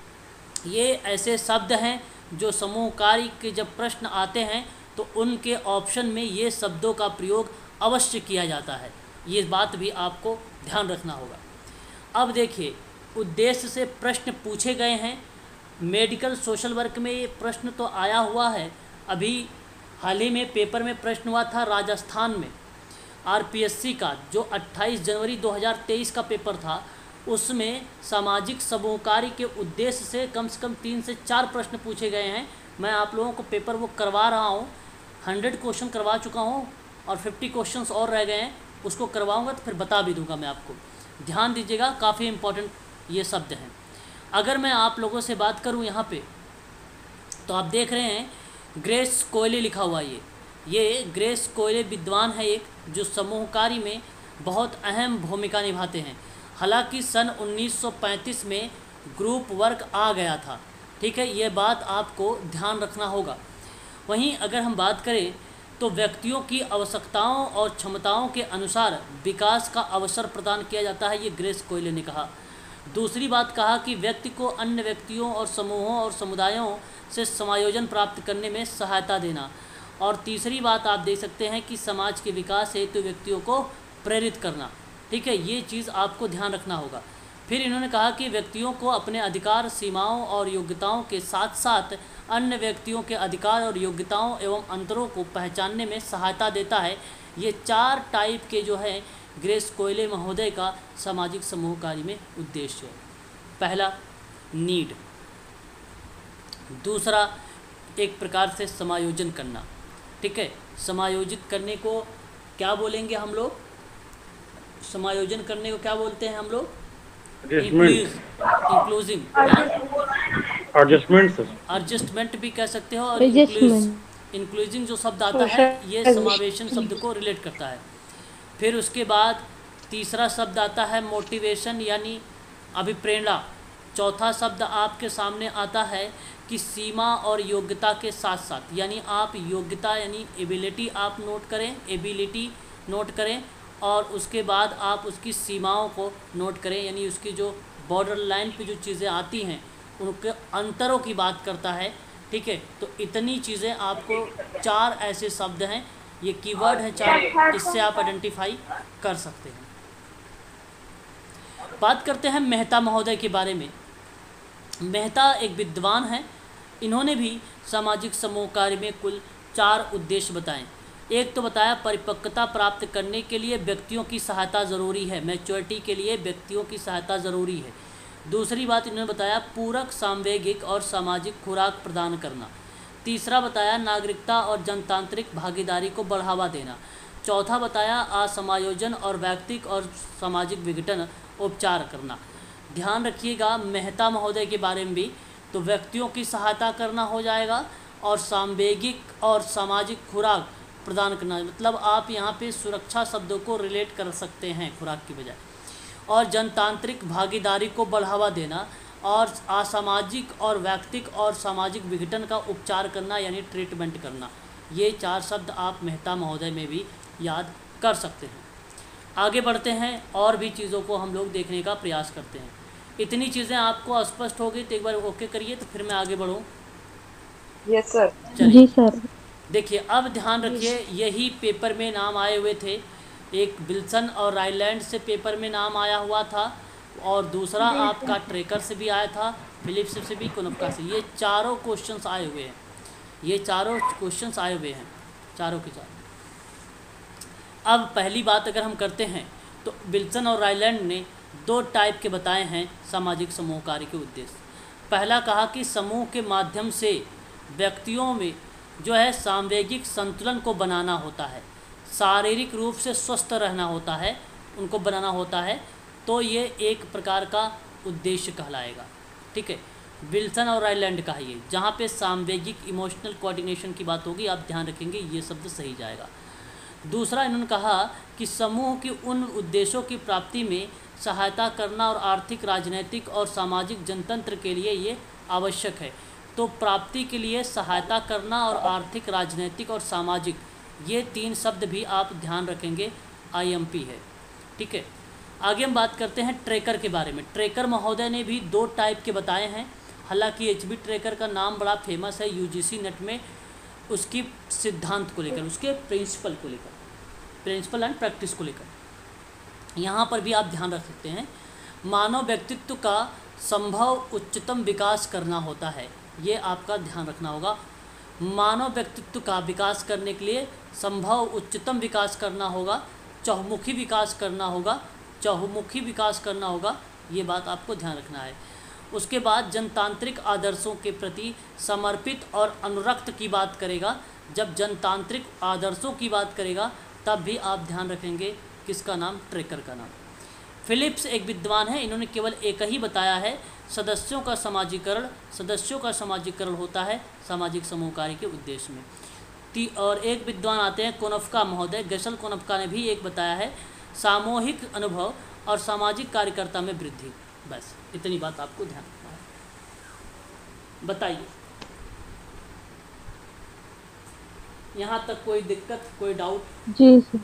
है। ये ऐसे शब्द हैं जो समूह कार्य के जब प्रश्न आते हैं तो उनके ऑप्शन में ये शब्दों का प्रयोग अवश्य किया जाता है। ये बात भी आपको ध्यान रखना होगा। अब देखिए, उद्देश्य से प्रश्न पूछे गए हैं। मेडिकल सोशल वर्क में ये प्रश्न तो आया हुआ है। अभी हाल ही में पेपर में प्रश्न हुआ था राजस्थान में आरपीएससी का, जो अट्ठाईस जनवरी दो हज़ार तेईस का पेपर था। उसमें सामाजिक समूह कार्य के उद्देश्य से कम से कम तीन से चार प्रश्न पूछे गए हैं। मैं आप लोगों को पेपर वो करवा रहा हूँ, हंड्रेड क्वेश्चन करवा चुका हूँ और फिफ्टी क्वेश्चंस और रह गए हैं। उसको करवाऊँगा तो फिर बता भी दूँगा मैं आपको। ध्यान दीजिएगा, काफ़ी इम्पोर्टेंट ये शब्द हैं। अगर मैं आप लोगों से बात करूँ यहाँ पे, तो आप देख रहे हैं ग्रेस कोयले लिखा हुआ ये ये ग्रेस कोयले विद्वान है एक, जो समूह कार्य में बहुत अहम भूमिका निभाते हैं। हालांकि सन उन्नीस सौ पैंतीस में ग्रुप वर्क आ गया था। ठीक है, ये बात आपको ध्यान रखना होगा। वहीं अगर हम बात करें तो व्यक्तियों की आवश्यकताओं और क्षमताओं के अनुसार विकास का अवसर प्रदान किया जाता है, ये ग्रेस कोयले ने कहा। दूसरी बात कहा कि व्यक्ति को अन्य व्यक्तियों और समूहों और समुदायों से समायोजन प्राप्त करने में सहायता देना। और तीसरी बात आप देख सकते हैं कि समाज के विकास हेतु व्यक्तियों को प्रेरित करना। ठीक है, ये चीज़ आपको ध्यान रखना होगा। फिर इन्होंने कहा कि व्यक्तियों को अपने अधिकार, सीमाओं और योग्यताओं के साथ साथ अन्य व्यक्तियों के अधिकार और योग्यताओं एवं अंतरों को पहचानने में सहायता देता है। ये चार टाइप के जो है ग्रेस कोयले महोदय का सामाजिक समूह कार्य में उद्देश्य है। पहला नीड, दूसरा एक प्रकार से समायोजन करना। ठीक है, समायोजित करने को क्या बोलेंगे हम लोग? समायोजन करने को क्या बोलते हैं हम लोग? इंक्लूसिव, एडजस्टमेंट एडजस्टमेंट भी कह सकते हो। और Adjustment। इंक्लूसिव जो शब्द आता है ये समावेशन शब्द को रिलेट करता है। फिर उसके बाद तीसरा शब्द आता है मोटिवेशन यानी अभिप्रेरणा। चौथा शब्द आपके सामने आता है कि सीमा और योग्यता के साथ साथ, यानी आप योग्यता यानी एबिलिटी आप नोट करें, एबिलिटी नोट करें और उसके बाद आप उसकी सीमाओं को नोट करें, यानी उसकी जो बॉर्डर लाइन पे जो चीज़ें आती हैं उनके अंतरों की बात करता है। ठीक है, तो इतनी चीज़ें आपको, चार ऐसे शब्द हैं, ये कीवर्ड हैं चार, इससे आप आइडेंटिफाई कर सकते हैं। बात करते हैं मेहता महोदय के बारे में। मेहता एक विद्वान हैं। इन्होंने भी सामाजिक समूह कार्य में कुल चार उद्देश्य बताएं। एक तो बताया परिपक्वता प्राप्त करने के लिए व्यक्तियों की सहायता ज़रूरी है, मैच्योरिटी के लिए व्यक्तियों की सहायता ज़रूरी है। दूसरी बात इन्होंने बताया पूरक, सांवेगिक और सामाजिक खुराक प्रदान करना। तीसरा बताया नागरिकता और जनतांत्रिक भागीदारी को बढ़ावा देना। चौथा बताया असमायोजन और व्यक्तिक और सामाजिक विघटन उपचार करना। ध्यान रखिएगा मेहता महोदय के बारे में भी, तो व्यक्तियों की सहायता करना हो जाएगा और सांवेगिक और सामाजिक खुराक प्रदान करना, मतलब आप यहाँ पे सुरक्षा शब्दों को रिलेट कर सकते हैं खुराक की बजाय, और जनतांत्रिक भागीदारी को बढ़ावा देना और असामाजिक और व्यक्तिक और सामाजिक विघटन का उपचार करना यानी ट्रीटमेंट करना। ये चार शब्द आप मेहता महोदय में भी याद कर सकते हैं। आगे बढ़ते हैं और भी चीज़ों को हम लोग देखने का प्रयास करते हैं। इतनी चीज़ें आपको स्पष्ट हो गई तो एक बार ओके करिए तो फिर मैं आगे बढ़ूँ। Yes sir. चलिए जी सर। देखिए, अब ध्यान रखिए, यही पेपर में नाम आए हुए थे। एक विल्सन और रायलैंड से पेपर में नाम आया हुआ था और दूसरा आपका ट्रेकर से भी आया था, फिलिप्स से भी, कुनफ्का से। ये चारों क्वेश्चंस आए हुए हैं, ये चारों क्वेश्चंस आए हुए हैं, चारों के चारों। अब पहली बात अगर हम करते हैं तो विल्सन और रायलैंड ने दो टाइप के बताए हैं सामाजिक समूह कार्य के उद्देश्य। पहला कहा कि समूह के माध्यम से व्यक्तियों में जो है सांवेगिक संतुलन को बनाना होता है, शारीरिक रूप से स्वस्थ रहना होता है, उनको बनाना होता है, तो ये एक प्रकार का उद्देश्य कहलाएगा। ठीक है, विल्सन और रायलैंड का है ये, जहाँ पे सांवेगिक इमोशनल कोऑर्डिनेशन की बात होगी, आप ध्यान रखेंगे ये शब्द सही जाएगा। दूसरा इन्होंने कहा कि समूह की उन उद्देश्यों की प्राप्ति में सहायता करना और आर्थिक, राजनीतिक और सामाजिक जनतंत्र के लिए ये आवश्यक है। तो प्राप्ति के लिए सहायता करना और आर्थिक, राजनीतिक और सामाजिक, ये तीन शब्द भी आप ध्यान रखेंगे, आईएमपी है। ठीक है, आगे हम बात करते हैं ट्रेकर के बारे में। ट्रेकर महोदय ने भी दो टाइप के बताए हैं। हालांकि एच बी ट्रेकर का नाम बड़ा फेमस है यूजीसी नेट में, उसकी सिद्धांत को लेकर, उसके प्रिंसिपल को लेकर, प्रिंसिपल एंड प्रैक्टिस को लेकर। यहाँ पर भी आप ध्यान रख सकते हैं, मानव व्यक्तित्व का संभव उच्चतम विकास करना होता है, ये आपका ध्यान रखना होगा। मानव व्यक्तित्व का विकास करने के लिए संभव उच्चतम विकास करना होगा, चहुमुखी विकास करना होगा, चहुमुखी विकास करना होगा, ये बात आपको ध्यान रखना है। उसके बाद जनतांत्रिक आदर्शों के प्रति समर्पित और अनुरक्त की बात करेगा। जब जनतांत्रिक आदर्शों की बात करेगा तब भी आप ध्यान रखेंगे किसका नाम, ट्रेकर का नाम। फिलिप्स एक विद्वान है, इन्होंने केवल एक ही बताया है, सदस्यों का समाजीकरण सदस्यों का समाजीकरण होता है सामाजिक समूह कार्य के उद्देश्य में। ती और एक विद्वान आते हैं कोनफ्का महोदय, गैसल कोनफ्का ने भी एक बताया है, सामूहिक अनुभव और सामाजिक कार्यकर्ता में वृद्धि। बस इतनी बात आपको ध्यान रखना है। बताइए यहाँ तक कोई दिक्कत, कोई डाउट? जी सर।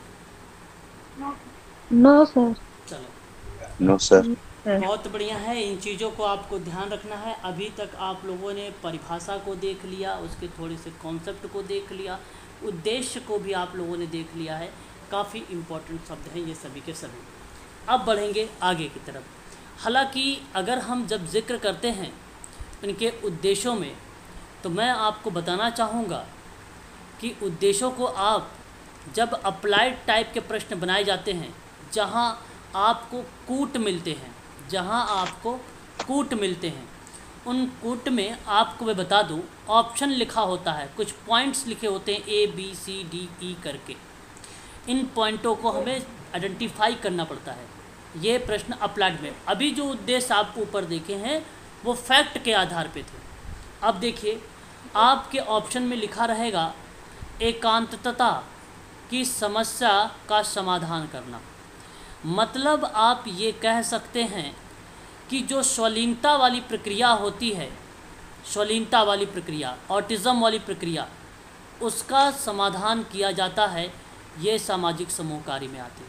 No sir. चलो नो सर। बहुत बढ़िया है, इन चीज़ों को आपको ध्यान रखना है। अभी तक आप लोगों ने परिभाषा को देख लिया, उसके थोड़े से कॉन्सेप्ट को देख लिया, उद्देश्य को भी आप लोगों ने देख लिया है। काफ़ी इम्पोर्टेंट शब्द हैं ये सभी के सभी। अब बढ़ेंगे आगे की तरफ। हालांकि अगर हम जब जिक्र करते हैं इनके उद्देश्यों में, तो मैं आपको बताना चाहूँगा कि उद्देश्यों को आप जब अप्लाइड टाइप के प्रश्न बनाए जाते हैं, जहाँ आपको कूट मिलते हैं जहाँ आपको कूट मिलते हैं उन कूट में आपको मैं बता दूं, ऑप्शन लिखा होता है, कुछ पॉइंट्स लिखे होते हैं A B C D E करके। इन पॉइंटों को हमें आइडेंटिफाई करना पड़ता है। ये प्रश्न अप्लाइड में, अभी जो उद्देश्य आपको ऊपर देखे हैं वो फैक्ट के आधार पे थे। अब देखिए आपके ऑप्शन में लिखा रहेगा एकांतता की समस्या का समाधान करना। मतलब आप ये कह सकते हैं कि जो स्वलीनता वाली प्रक्रिया होती है, स्वलीनता वाली प्रक्रिया, ऑटिज़म वाली प्रक्रिया, उसका समाधान किया जाता है, ये सामाजिक समूह कार्य में आती है।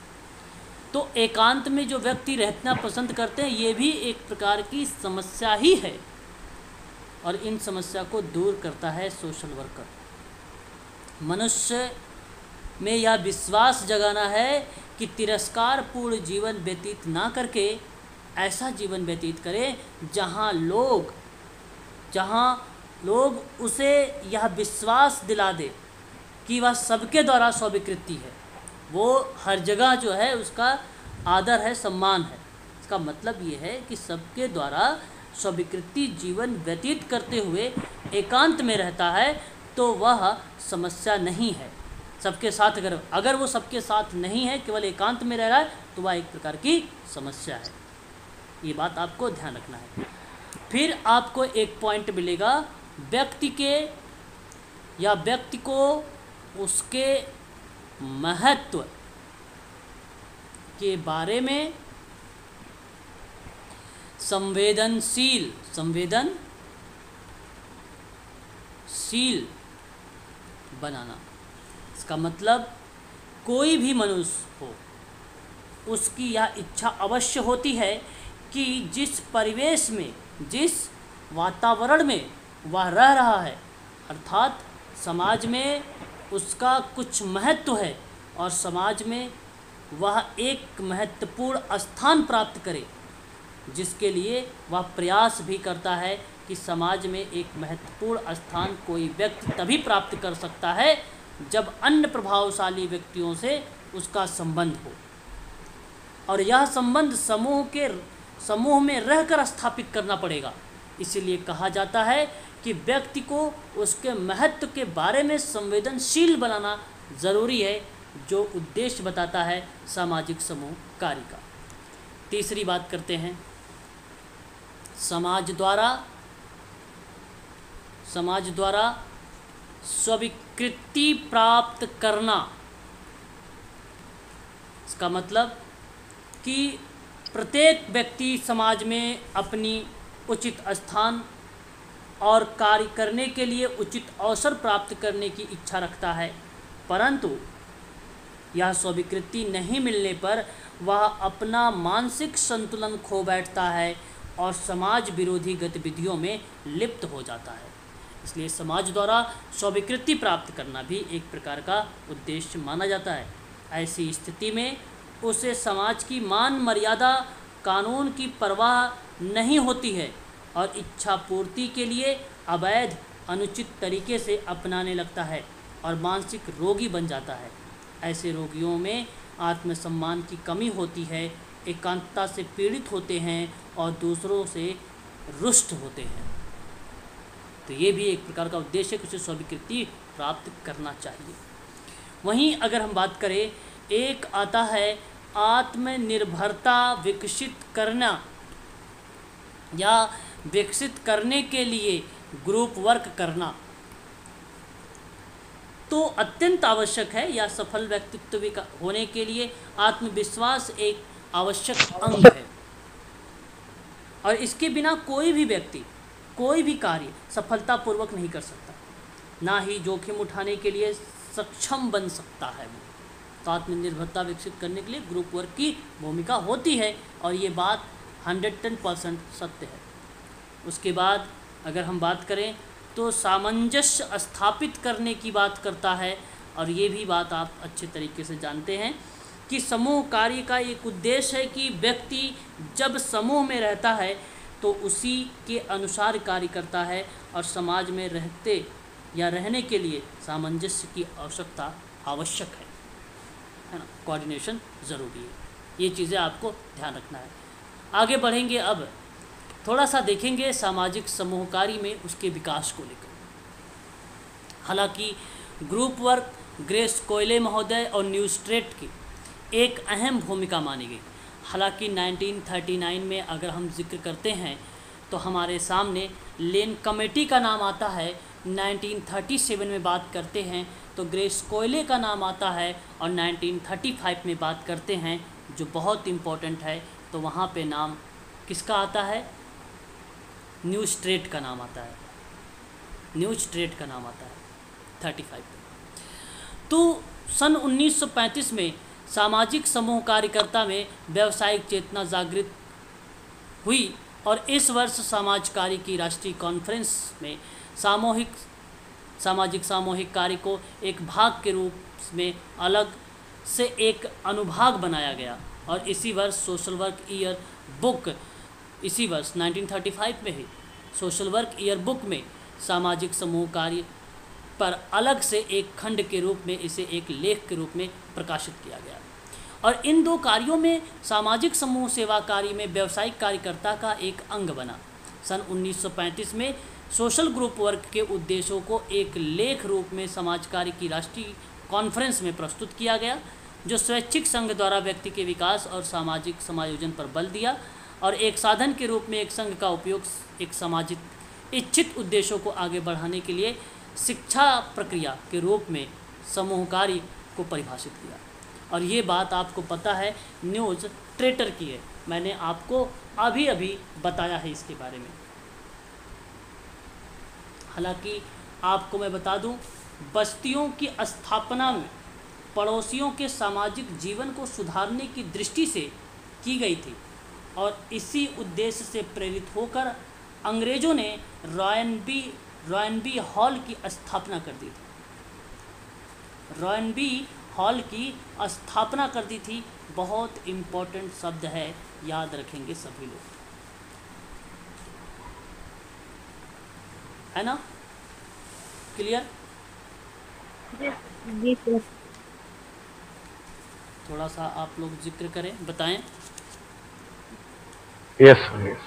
तो एकांत में जो व्यक्ति रहना पसंद करते हैं, ये भी एक प्रकार की समस्या ही है, और इन समस्या को दूर करता है सोशल वर्कर। मनुष्य में यह विश्वास जगाना है कि तिरस्कारपूर्ण जीवन व्यतीत ना करके ऐसा जीवन व्यतीत करें जहाँ लोग जहाँ लोग उसे यह विश्वास दिला दे कि वह सबके द्वारा स्वीकृति है, वो हर जगह जो है उसका आदर है, सम्मान है। इसका मतलब ये है कि सबके द्वारा स्वीकृति जीवन व्यतीत करते हुए एकांत में रहता है, तो वह समस्या नहीं है। सबके साथ अगर अगर वो सबके साथ नहीं है, केवल एकांत में रह रहा है, तो वह एक प्रकार की समस्या है। ये बात आपको ध्यान रखना है। फिर आपको एक पॉइंट मिलेगा व्यक्ति के या व्यक्ति को उसके महत्व के बारे में संवेदनशील संवेदनशील बनाना। इसका मतलब कोई भी मनुष्य हो, उसकी यह इच्छा अवश्य होती है कि जिस परिवेश में, जिस वातावरण में वह रह रहा है, अर्थात समाज में उसका कुछ महत्व है और समाज में वह एक महत्वपूर्ण स्थान प्राप्त करे, जिसके लिए वह प्रयास भी करता है कि समाज में एक महत्वपूर्ण स्थान कोई व्यक्ति तभी प्राप्त कर सकता है जब अन्य प्रभावशाली व्यक्तियों से उसका संबंध हो, और यह संबंध समूह के समूह में रहकर स्थापित करना पड़ेगा। इसीलिए कहा जाता है कि व्यक्ति को उसके महत्व के बारे में संवेदनशील बनाना ज़रूरी है, जो उद्देश्य बताता है सामाजिक समूह कार्य का। तीसरी बात करते हैं, समाज द्वारा समाज द्वारा स्वीकृति प्राप्त करना। इसका मतलब कि प्रत्येक व्यक्ति समाज में अपनी उचित स्थान और कार्य करने के लिए उचित अवसर प्राप्त करने की इच्छा रखता है, परंतु यह स्वीकृति नहीं मिलने पर वह अपना मानसिक संतुलन खो बैठता है और समाज विरोधी गतिविधियों में लिप्त हो जाता है। इसलिए समाज द्वारा स्वीकृति प्राप्त करना भी एक प्रकार का उद्देश्य माना जाता है। ऐसी स्थिति में उसे समाज की मान मर्यादा, कानून की परवाह नहीं होती है और इच्छा पूर्ति के लिए अवैध अनुचित तरीके से अपनाने लगता है और मानसिक रोगी बन जाता है। ऐसे रोगियों में आत्मसम्मान की कमी होती है, एकांतता से पीड़ित होते हैं और दूसरों से रुष्ट होते हैं। तो ये भी एक प्रकार का उद्देश्य है कि उसे स्वीकृति प्राप्त करना चाहिए। वहीं अगर हम बात करें, एक आता है आत्मनिर्भरता विकसित करना या विकसित करने के लिए ग्रुप वर्क करना तो अत्यंत आवश्यक है, या सफल व्यक्तित्व विका- होने के लिए आत्मविश्वास एक आवश्यक अंग है। और इसके बिना कोई भी व्यक्ति कोई भी कार्य सफलतापूर्वक नहीं कर सकता, ना ही जोखिम उठाने के लिए सक्षम बन सकता है वो। तो आत्मनिर्भरता विकसित करने के लिए ग्रुप वर्क की भूमिका होती है, और ये बात हंड्रेड टेन परसेंट सत्य है। उसके बाद अगर हम बात करें तो सामंजस्य स्थापित करने की बात करता है, और ये भी बात आप अच्छे तरीके से जानते हैं कि समूह कार्य का एक उद्देश्य है कि व्यक्ति जब समूह में रहता है तो उसी के अनुसार कार्य करता है, और समाज में रहते या रहने के लिए सामंजस्य की आवश्यकता आवश्यक है है ना। कोऑर्डिनेशन ज़रूरी है, ये चीज़ें आपको ध्यान रखना है। आगे बढ़ेंगे, अब थोड़ा सा देखेंगे सामाजिक समूह कार्य में उसके विकास को लेकर। हालांकि ग्रुप वर्क ग्रेस कोयले महोदय और न्यूस्ट्रेट की एक अहम भूमिका मानी गई। हालांकि नाइनटीन थर्टी नाइन में अगर हम जिक्र करते हैं तो हमारे सामने लेन कमेटी का नाम आता है, नाइनटीन थर्टी सेवन में बात करते हैं तो ग्रेस कोयले का नाम आता है, और नाइनटीन थर्टी फाइव में बात करते हैं जो बहुत इम्पोर्टेंट है तो वहाँ पे नाम किसका आता है, न्यूस्ट्रेट का नाम आता है, न्यूस्ट्रेट का नाम आता है थर्टी फाइव में। तो सन उन्नीस सौ पैंतीस में सामाजिक समूह कार्यकर्ता में व्यावसायिक चेतना जागृत हुई, और इस वर्ष समाज कार्य की राष्ट्रीय कॉन्फ्रेंस में सामूहिक सामाजिक सामूहिक कार्य को एक भाग के रूप में अलग से एक अनुभाग बनाया गया, और इसी वर्ष सोशल वर्क ईयर बुक इसी वर्ष नाइनटीन थर्टी फाइव में ही सोशल वर्क ईयर बुक में सामाजिक समूह कार्य पर अलग से एक खंड के रूप में इसे एक लेख के रूप में प्रकाशित किया गया। और इन दो कार्यों में सामाजिक समूह सेवा कार्य में व्यावसायिक कार्यकर्ता का एक अंग बना। सन उन्नीस सौ पैंतीस में सोशल ग्रुप वर्क के उद्देश्यों को एक लेख रूप में समाज कार्य की राष्ट्रीय कॉन्फ्रेंस में प्रस्तुत किया गया, जो स्वैच्छिक संघ द्वारा व्यक्ति के विकास और सामाजिक समायोजन पर बल दिया, और एक साधन के रूप में एक संघ का उपयोग एक सामाजिक इच्छित उद्देश्यों को आगे बढ़ाने के लिए शिक्षा प्रक्रिया के रूप में समूह कार्य को परिभाषित किया। और ये बात आपको पता है न्यूज़ ट्रेटर की है, मैंने आपको अभी अभी बताया है इसके बारे में। हालांकि आपको मैं बता दूं, बस्तियों की स्थापना में पड़ोसियों के सामाजिक जीवन को सुधारने की दृष्टि से की गई थी, और इसी उद्देश्य से प्रेरित होकर अंग्रेज़ों ने रॉयनबी रॉयनबी हॉल की स्थापना कर दी थी रॉयनबी हॉल की स्थापना कर दी थी। बहुत इम्पोर्टेंट शब्द है, याद रखेंगे सभी लोग, है ना, क्लियर? जी सर। थोड़ा सा आप लोग जिक्र करें, बताएं। यस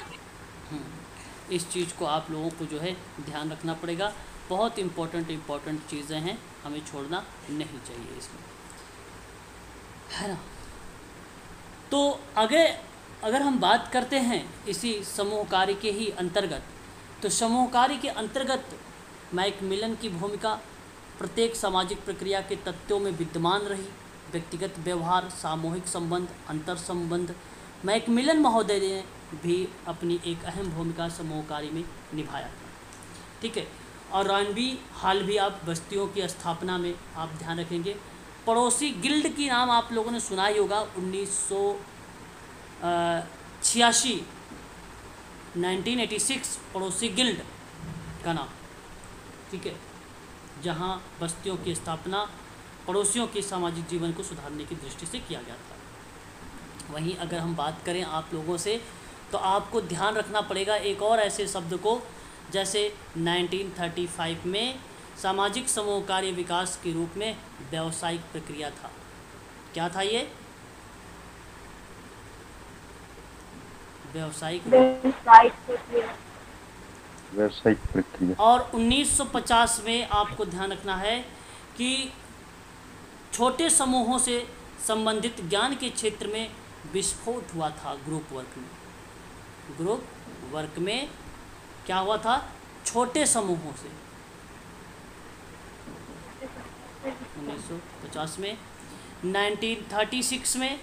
इस चीज़ को आप लोगों को जो है ध्यान रखना पड़ेगा, बहुत इम्पोर्टेंट इम्पोर्टेंट चीज़ें हैं, हमें छोड़ना नहीं चाहिए इसमें, है ना। तो अगर अगर हम बात करते हैं इसी समूह कार्य के ही अंतर्गत, तो समूह कार्य के अंतर्गत मैकमिलन की भूमिका प्रत्येक सामाजिक प्रक्रिया के तत्वों में विद्यमान रही। व्यक्तिगत व्यवहार, सामूहिक संबंध, अंतर संबंध, मैकमिलन महोदय ने भी अपनी एक अहम भूमिका समूह कार्य में निभाया था, ठीक है। और रॉयनबी हॉल भी आप बस्तियों की स्थापना में आप ध्यान रखेंगे। पड़ोसी गिल्ड की नाम आप लोगों ने सुना ही होगा, उन्नीस सौ छियासी नाइनटीन एटी सिक्स पड़ोसी गिल्ड का नाम, ठीक है, जहां बस्तियों की स्थापना पड़ोसियों के सामाजिक जीवन को सुधारने की दृष्टि से किया गया था। वहीं अगर हम बात करें आप लोगों से, तो आपको ध्यान रखना पड़ेगा एक और ऐसे शब्द को, जैसे नाइनटीन थर्टी फाइव में सामाजिक समूह कार्य विकास के रूप में व्यावसायिक प्रक्रिया था। क्या था ये? व्यावसायिक व्यावसायिक प्रक्रिया। और उन्नीस सौ पचास में आपको ध्यान रखना है कि छोटे समूहों से संबंधित ज्ञान के क्षेत्र में विस्फोट हुआ था ग्रुप वर्क में। ग्रुप वर्क में क्या हुआ था? छोटे समूहों से उन्नीस सौ पचास में। उन्नीस सौ छत्तीस में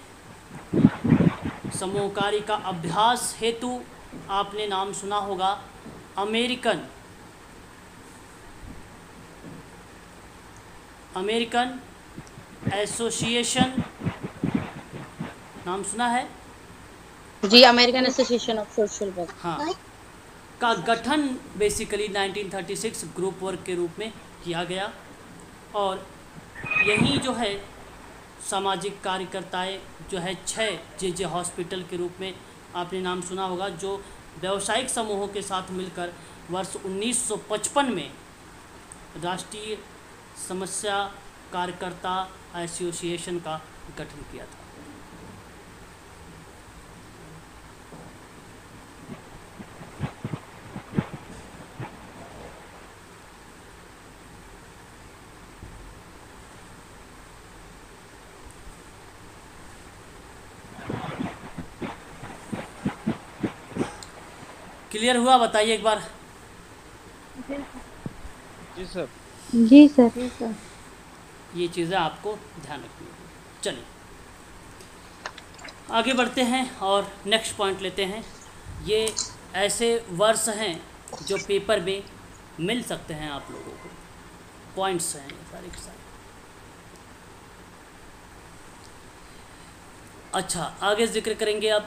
समूह कार्य का अभ्यास हेतु आपने नाम सुना होगा अमेरिकन अमेरिकन एसोसिएशन, नाम सुना है जी, American association of social work, हाँ, का गठन बेसिकली उन्नीस सौ छत्तीस ग्रुप वर्क के रूप में किया गया। और यही जो है सामाजिक कार्यकर्ताएं जो है छः जे जे हॉस्पिटल के रूप में आपने नाम सुना होगा, जो व्यावसायिक समूहों के साथ मिलकर वर्ष उन्नीस सौ पचपन में राष्ट्रीय समस्या कार्यकर्ता एसोसिएशन का गठन किया था। क्लियर हुआ? बताइए एक बार। जी सर। जी सर, जी सर। ये चीज़ें आपको ध्यान रखनी होगी। चलिए आगे बढ़ते हैं और नेक्स्ट पॉइंट लेते हैं। ये ऐसे वर्ड्स हैं जो पेपर में मिल सकते हैं आप लोगों को, पॉइंट्स हैं ये सारे के सारे। अच्छा, आगे जिक्र करेंगे। अब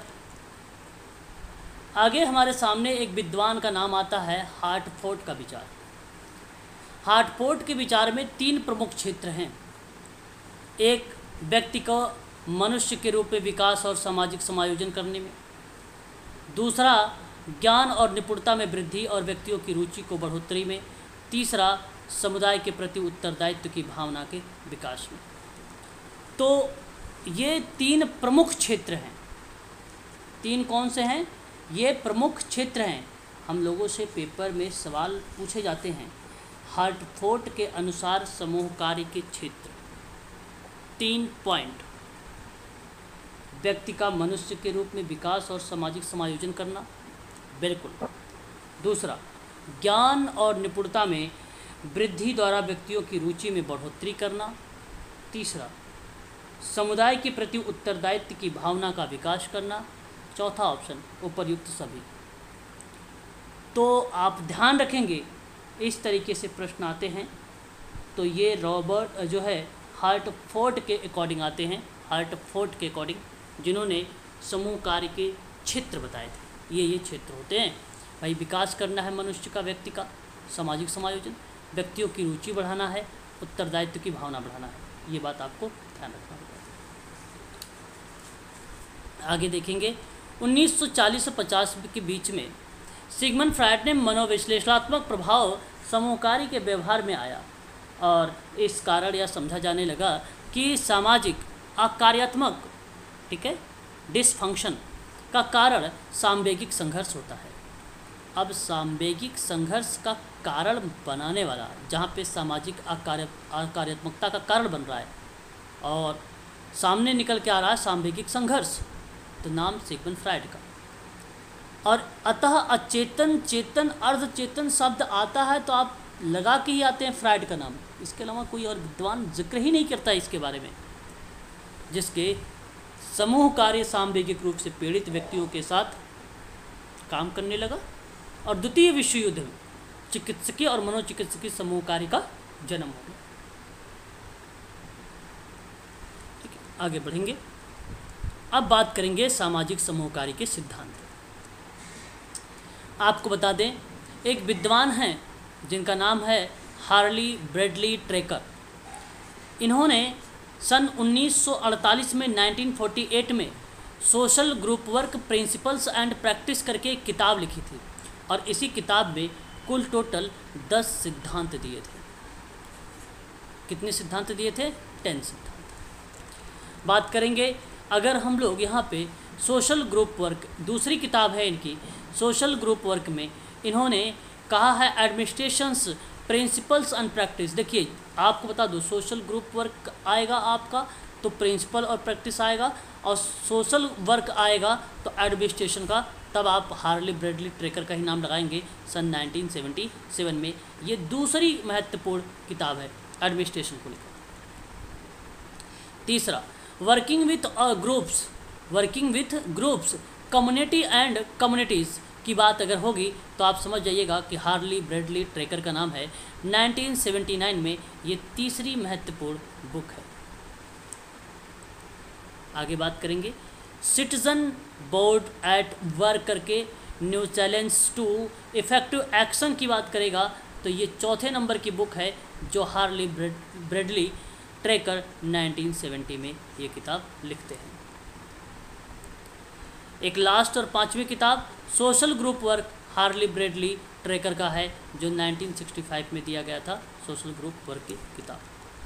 आगे हमारे सामने एक विद्वान का नाम आता है हार्टफोर्ड का विचार। हार्टफोर्ड के विचार में तीन प्रमुख क्षेत्र हैं। एक, व्यक्ति को मनुष्य के रूप में विकास और सामाजिक समायोजन करने में। दूसरा, ज्ञान और निपुणता में वृद्धि और व्यक्तियों की रुचि को बढ़ोतरी में। तीसरा, समुदाय के प्रति उत्तरदायित्व की भावना के विकास में। तो ये तीन प्रमुख क्षेत्र हैं। तीन कौन से हैं? ये प्रमुख क्षेत्र हैं। हम लोगों से पेपर में सवाल पूछे जाते हैं। हार्टफोर्ड के अनुसार समूह कार्य के क्षेत्र तीन पॉइंट: व्यक्ति का मनुष्य के रूप में विकास और सामाजिक समायोजन करना, बिल्कुल। दूसरा, ज्ञान और निपुणता में वृद्धि द्वारा व्यक्तियों की रुचि में बढ़ोतरी करना। तीसरा, समुदाय के प्रति उत्तरदायित्व की भावना का विकास करना। चौथा ऑप्शन, उपर्युक्त सभी। तो आप ध्यान रखेंगे इस तरीके से प्रश्न आते हैं। तो ये रॉबर्ट जो है हार्टफोर्ड के अकॉर्डिंग आते हैं। हार्टफोर्ड के अकॉर्डिंग, जिन्होंने समूह कार्य के क्षेत्र बताए थे, ये ये क्षेत्र होते हैं। भाई, विकास करना है मनुष्य का, व्यक्ति का, सामाजिक समायोजन, व्यक्तियों की रुचि बढ़ाना है, उत्तरदायित्व की भावना बढ़ाना है। ये बात आपको ध्यान रखना होगा। आगे देखेंगे। उन्नीस सौ चालीस से पचास के बीच में सिगमंड फ्रायड ने मनोविश्लेषणात्मक प्रभाव समूह कार्य के व्यवहार में आया, और इस कारण यह समझा जाने लगा कि सामाजिक अकार्यात्मक, ठीक है, डिसफंक्शन का कारण सामवेगिक संघर्ष होता है। अब सामवेगिक संघर्ष का कारण बनाने वाला, जहाँ पे सामाजिक अकार्य अकार्यात्मकता का कारण बन रहा है और सामने निकल के आ रहा है सामवेगिक संघर्ष, तो नाम सिगमंड फ्रायड का। और अतः अचेतन, चेतन, अर्धचेतन शब्द आता है तो आप लगा के ही आते हैं फ्रायड का नाम। इसके अलावा कोई और विद्वान जिक्र ही नहीं करता इसके बारे में, जिसके समूह कार्य सामवेगिक रूप से पीड़ित व्यक्तियों के साथ काम करने लगा। और द्वितीय विश्व युद्ध में चिकित्सकीय और मनोचिकित्सकीय समूह कार्य का जन्म हो गया। ठीक है, आगे बढ़ेंगे। अब बात करेंगे सामाजिक समूह कार्य के सिद्धांत। आपको बता दें, एक विद्वान हैं जिनका नाम है हार्ली ब्रैडली ट्रेकर। इन्होंने सन उन्नीस सौ अड़तालीस में उन्नीस सौ अड़तालीस में social group work principles and practice करके एक किताब लिखी थी, और इसी किताब में कुल टोटल दस सिद्धांत दिए थे। कितने सिद्धांत दिए थे? टेन सिद्धांत। बात करेंगे अगर हम लोग यहाँ पे सोशल ग्रुप वर्क, दूसरी किताब है इनकी सोशल ग्रुप वर्क में इन्होंने कहा है एडमिनिस्ट्रेशंस प्रिंसिपल्स एंड प्रैक्टिस। देखिए, आपको बता दूँ, सोशल ग्रुप वर्क आएगा आपका तो प्रिंसिपल और प्रैक्टिस आएगा, और सोशल वर्क आएगा तो एडमिनिस्ट्रेशन का, तब आप हार्ले ब्रेडली ट्रेकर का ही नाम लगाएंगे सन नाइनटीन सेवेंटी सेवन में। ये दूसरी महत्वपूर्ण किताब है एडमिनिस्ट्रेशन को लेकर। तीसरा, working with groups, working with groups, community and communities की बात अगर होगी तो आप समझ जाइएगा कि हार्ले ब्रेडली ट्रेकर का नाम है। नाइनटीन सेवेंटी नाइन में ये तीसरी महत्वपूर्ण बुक है। आगे बात करेंगे सिटीजन बोर्ड एट वर्क करके, new challenge to effective action की बात करेगा तो ये चौथे नंबर की बुक है जो Harleigh Bradley Trecker nineteen seventy में ये किताब लिखते हैं। एक लास्ट और पांचवी किताब social group work Harleigh Bradley Trecker का है जो नाइनटीन सिक्सटी फाइव में दिया गया था, सोशल ग्रुप वर्क की किताब।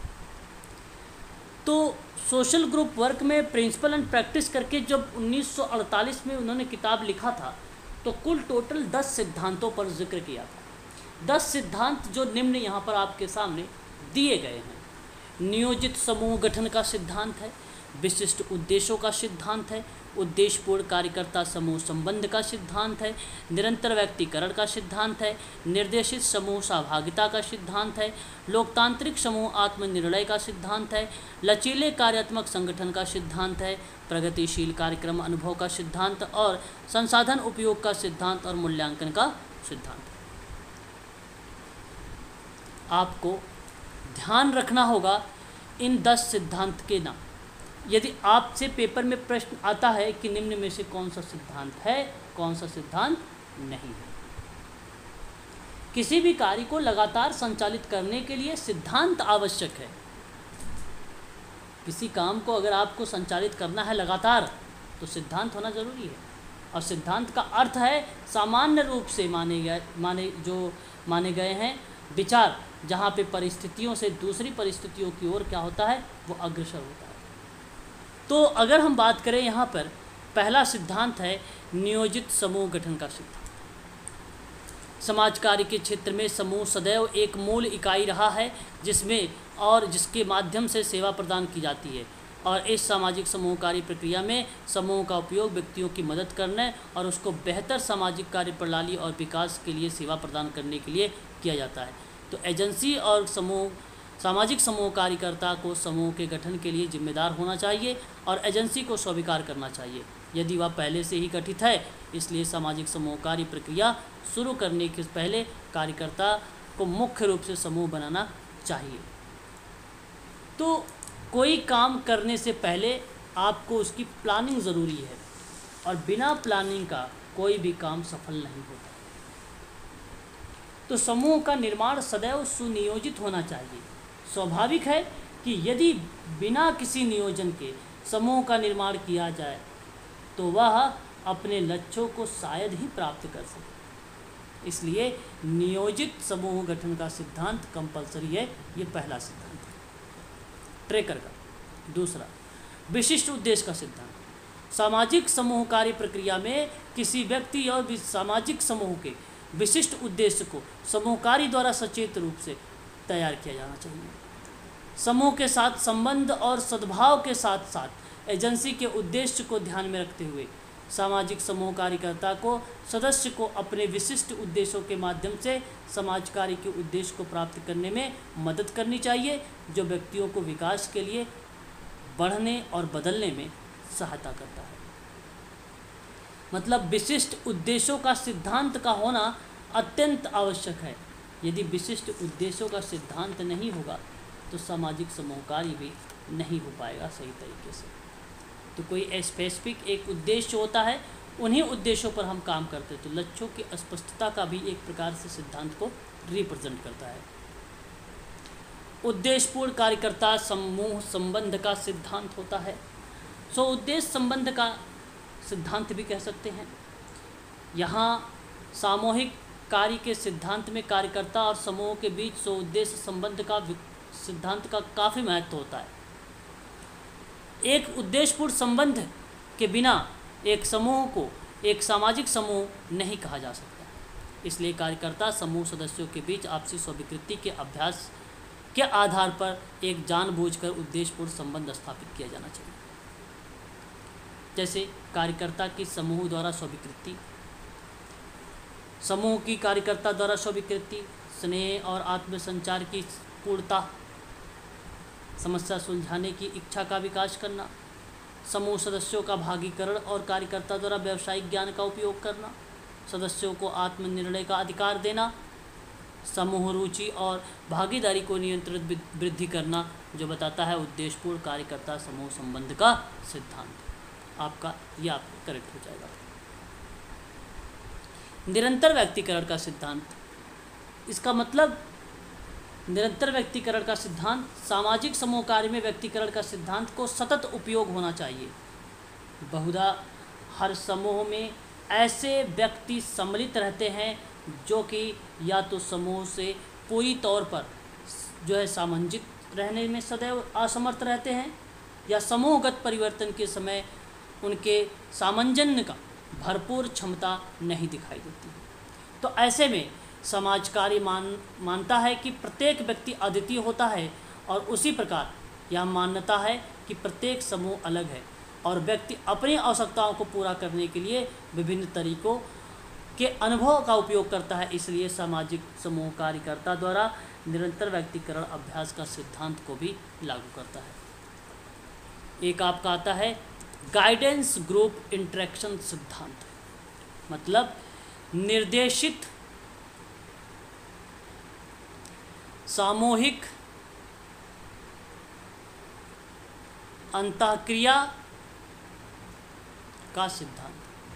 तो सोशल ग्रुप वर्क में प्रिंसिपल एंड प्रैक्टिस करके जब उन्नीस सौ अड़तालीस में उन्होंने किताब लिखा था तो कुल टोटल दस सिद्धांतों पर जिक्र किया था। दस सिद्धांत जो निम्न यहाँ पर आपके सामने दिए गए हैं। नियोजित समूह गठन का सिद्धांत है, विशिष्ट उद्देश्यों का सिद्धांत है, उद्देश्यपूर्ण कार्यकर्ता समूह संबंध का सिद्धांत है, निरंतर व्यक्तिकरण का सिद्धांत है, निर्देशित समूह सहभागिता का सिद्धांत है, लोकतांत्रिक समूह आत्मनिर्णय का सिद्धांत है, लचीले कार्यात्मक संगठन का सिद्धांत है, प्रगतिशील कार्यक्रम अनुभव का सिद्धांत और संसाधन उपयोग का सिद्धांत और मूल्यांकन का सिद्धांत है। आपको ध्यान रखना होगा इन दस सिद्धांत के नाम। यदि आपसे पेपर में प्रश्न आता है कि निम्न में से कौन सा सिद्धांत है, कौन सा सिद्धांत नहीं है। किसी भी कार्य को लगातार संचालित करने के लिए सिद्धांत आवश्यक है। किसी काम को अगर आपको संचालित करना है लगातार तो सिद्धांत होना जरूरी है। और सिद्धांत का अर्थ है सामान्य रूप से माने गए माने जो माने गए हैं विचार, जहाँ पे परिस्थितियों से दूसरी परिस्थितियों की ओर क्या होता है, वो अग्रसर होता है। तो अगर हम बात करें यहाँ पर, पहला सिद्धांत है नियोजित समूह गठन का सिद्धांत। समाज कार्य के क्षेत्र में समूह सदैव एक मूल इकाई रहा है जिसमें और जिसके माध्यम से सेवा प्रदान की जाती है, और इस सामाजिक समूह कार्य प्रक्रिया में समूह का उपयोग व्यक्तियों की मदद करने और उसको बेहतर सामाजिक कार्य प्रणाली और विकास के लिए सेवा प्रदान करने के लिए किया जाता है। तो एजेंसी और समूह सामाजिक समूह कार्यकर्ता को समूह के गठन के लिए जिम्मेदार होना चाहिए और एजेंसी को स्वीकार करना चाहिए यदि वह पहले से ही गठित है। इसलिए सामाजिक समूह कार्य प्रक्रिया शुरू करने के पहले कार्यकर्ता को मुख्य रूप से समूह बनाना चाहिए। तो कोई काम करने से पहले आपको उसकी प्लानिंग ज़रूरी है, और बिना प्लानिंग का कोई भी काम सफल नहीं होता। तो समूह का निर्माण सदैव सुनियोजित होना चाहिए। स्वाभाविक है कि यदि बिना किसी नियोजन के समूह का निर्माण किया जाए तो वह अपने लक्ष्यों को शायद ही प्राप्त कर सके। इसलिए नियोजित समूह गठन का सिद्धांत कंपलसरी है। ये पहला सिद्धांत है ट्रेकर का। दूसरा, विशिष्ट उद्देश्य का सिद्धांत। सामाजिक समूह कार्य प्रक्रिया में किसी व्यक्ति और सामाजिक समूह के विशिष्ट उद्देश्य को समूह कार्य द्वारा सचेत रूप से तैयार किया जाना चाहिए। समूह के साथ संबंध और सद्भाव के साथ साथ एजेंसी के उद्देश्य को ध्यान में रखते हुए सामाजिक समूह कार्यकर्ता को सदस्य को अपने विशिष्ट उद्देश्यों के माध्यम से समाज कार्य के उद्देश्य को प्राप्त करने में मदद करनी चाहिए, जो व्यक्तियों को विकास के लिए बढ़ने और बदलने में सहायता करता है। मतलब विशिष्ट उद्देश्यों का सिद्धांत का होना अत्यंत आवश्यक है। यदि विशिष्ट उद्देश्यों का सिद्धांत नहीं होगा तो सामाजिक समूह कार्य भी नहीं हो पाएगा सही तरीके से। तो कोई स्पेसिफिक एक उद्देश्य होता है, उन्हीं उद्देश्यों पर हम काम करते हैं। तो लक्ष्यों की स्पष्टता का भी एक प्रकार से सिद्धांत को रिप्रेजेंट करता है। उद्देश्यपूर्ण कार्यकर्ता समूह संबंध का सिद्धांत होता है। सो उद्देश्य संबंध का सिद्धांत भी कह सकते हैं। यहाँ सामूहिक कार्य के सिद्धांत में कार्यकर्ता और समूह के बीच सो उद्देश्य संबंध का सिद्धांत का काफ़ी महत्व होता है। एक उद्देश्यपूर्ण संबंध के बिना एक समूह को एक सामाजिक समूह नहीं कहा जा सकता। इसलिए कार्यकर्ता समूह सदस्यों के बीच आपसी स्वीकृति के अभ्यास के आधार पर एक जानबूझकर उद्देश्यपूर्ण संबंध स्थापित किया जाना चाहिए। जैसे कार्यकर्ता की समूह द्वारा स्वीकृति, समूह की कार्यकर्ता द्वारा स्वीकृति, स्नेह और आत्मसंचार की पूर्णता, समस्या सुलझाने की इच्छा का विकास करना, समूह सदस्यों का भागीकरण और कार्यकर्ता द्वारा व्यावसायिक ज्ञान का उपयोग करना, सदस्यों को आत्मनिर्णय का अधिकार देना, समूह रुचि और भागीदारी को नियंत्रित वृद्धि करना, जो बताता है उद्देश्यपूर्ण कार्यकर्ता समूह संबंध का सिद्धांत। आपका यह आपका करेक्ट हो जाएगा। निरंतर व्यक्तिकरण का सिद्धांत, इसका मतलब निरंतर व्यक्तिकरण का सिद्धांत सामाजिक समूह कार्य में व्यक्तिकरण का सिद्धांत को सतत उपयोग होना चाहिए। बहुधा हर समूह में ऐसे व्यक्ति सम्मिलित रहते हैं जो कि या तो समूह से पूरी तौर पर जो है सामंजित रहने में सदैव असमर्थ रहते हैं, या समूहगत परिवर्तन के समय उनके सामंजस्य का भरपूर क्षमता नहीं दिखाई देती है। तो ऐसे में समाज कार्य मान मानता है कि प्रत्येक व्यक्ति अद्वितीय होता है, और उसी प्रकार यह मान्यता है कि प्रत्येक समूह अलग है और व्यक्ति अपनी आवश्यकताओं को पूरा करने के लिए विभिन्न तरीकों के अनुभव का उपयोग करता है। इसलिए सामाजिक समूह कार्यकर्ता द्वारा निरंतर व्यक्तिकरण अभ्यास का सिद्धांत को भी लागू करता है। एक आपका आता है गाइडेंस ग्रुप इंटरेक्शन सिद्धांत, मतलब निर्देशित सामूहिक अंतःक्रिया का सिद्धांत।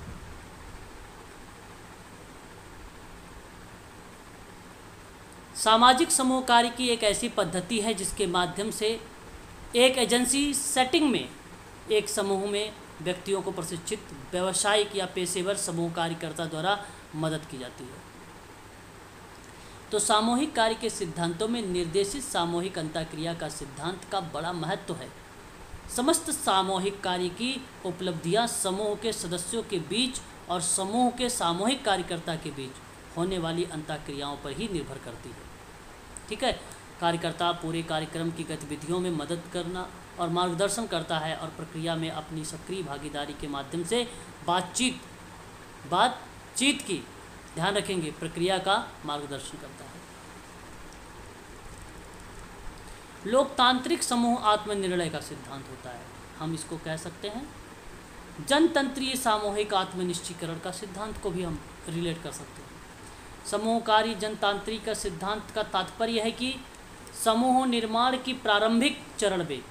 सामाजिक समूह कार्य की एक ऐसी पद्धति है जिसके माध्यम से एक एजेंसी सेटिंग में एक समूह में व्यक्तियों को प्रशिक्षित व्यावसायिक या पेशेवर समूह कार्यकर्ता द्वारा मदद की जाती है। तो सामूहिक कार्य के सिद्धांतों में निर्देशित सामूहिक अंतःक्रिया का सिद्धांत का बड़ा महत्व है। समस्त सामूहिक कार्य की उपलब्धियां समूह के सदस्यों के बीच और समूह के सामूहिक कार्यकर्ता के बीच होने वाली अंतःक्रियाओं पर ही निर्भर करती है। ठीक है, कार्यकर्ता पूरे कार्यक्रम की गतिविधियों में मदद करना और मार्गदर्शन करता है और प्रक्रिया में अपनी सक्रिय भागीदारी के माध्यम से बातचीत बातचीत की ध्यान रखेंगे प्रक्रिया का मार्गदर्शन करता है। लोकतांत्रिक समूह आत्मनिर्णय का सिद्धांत होता है। हम इसको कह सकते हैं जनतंत्रीय सामूहिक आत्मनिश्चयीकरण का सिद्धांत को भी हम रिलेट कर सकते हैं। समूह कार्य जनतांत्रिक का सिद्धांत का तात्पर्य है कि समूह निर्माण की प्रारंभिक चरण में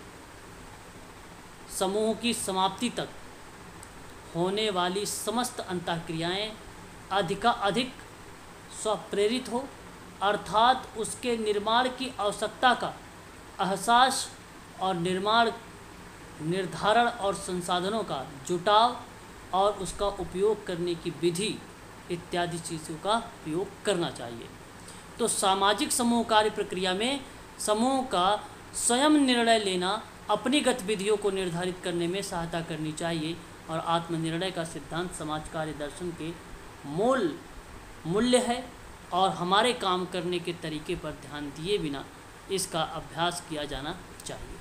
समूह की समाप्ति तक होने वाली समस्त अंतःक्रियाएं अधिकाधिक स्वप्रेरित हो, अर्थात उसके निर्माण की आवश्यकता का एहसास और निर्माण निर्धारण और संसाधनों का जुटाव और उसका उपयोग करने की विधि इत्यादि चीज़ों का उपयोग करना चाहिए। तो सामाजिक समूह कार्य प्रक्रिया में समूह का स्वयं निर्णय लेना अपनी गतिविधियों को निर्धारित करने में सहायता करनी चाहिए, और आत्मनिर्णय का सिद्धांत समाज कार्य दर्शन के मूल मूल्य है और हमारे काम करने के तरीके पर ध्यान दिए बिना इसका अभ्यास किया जाना चाहिए।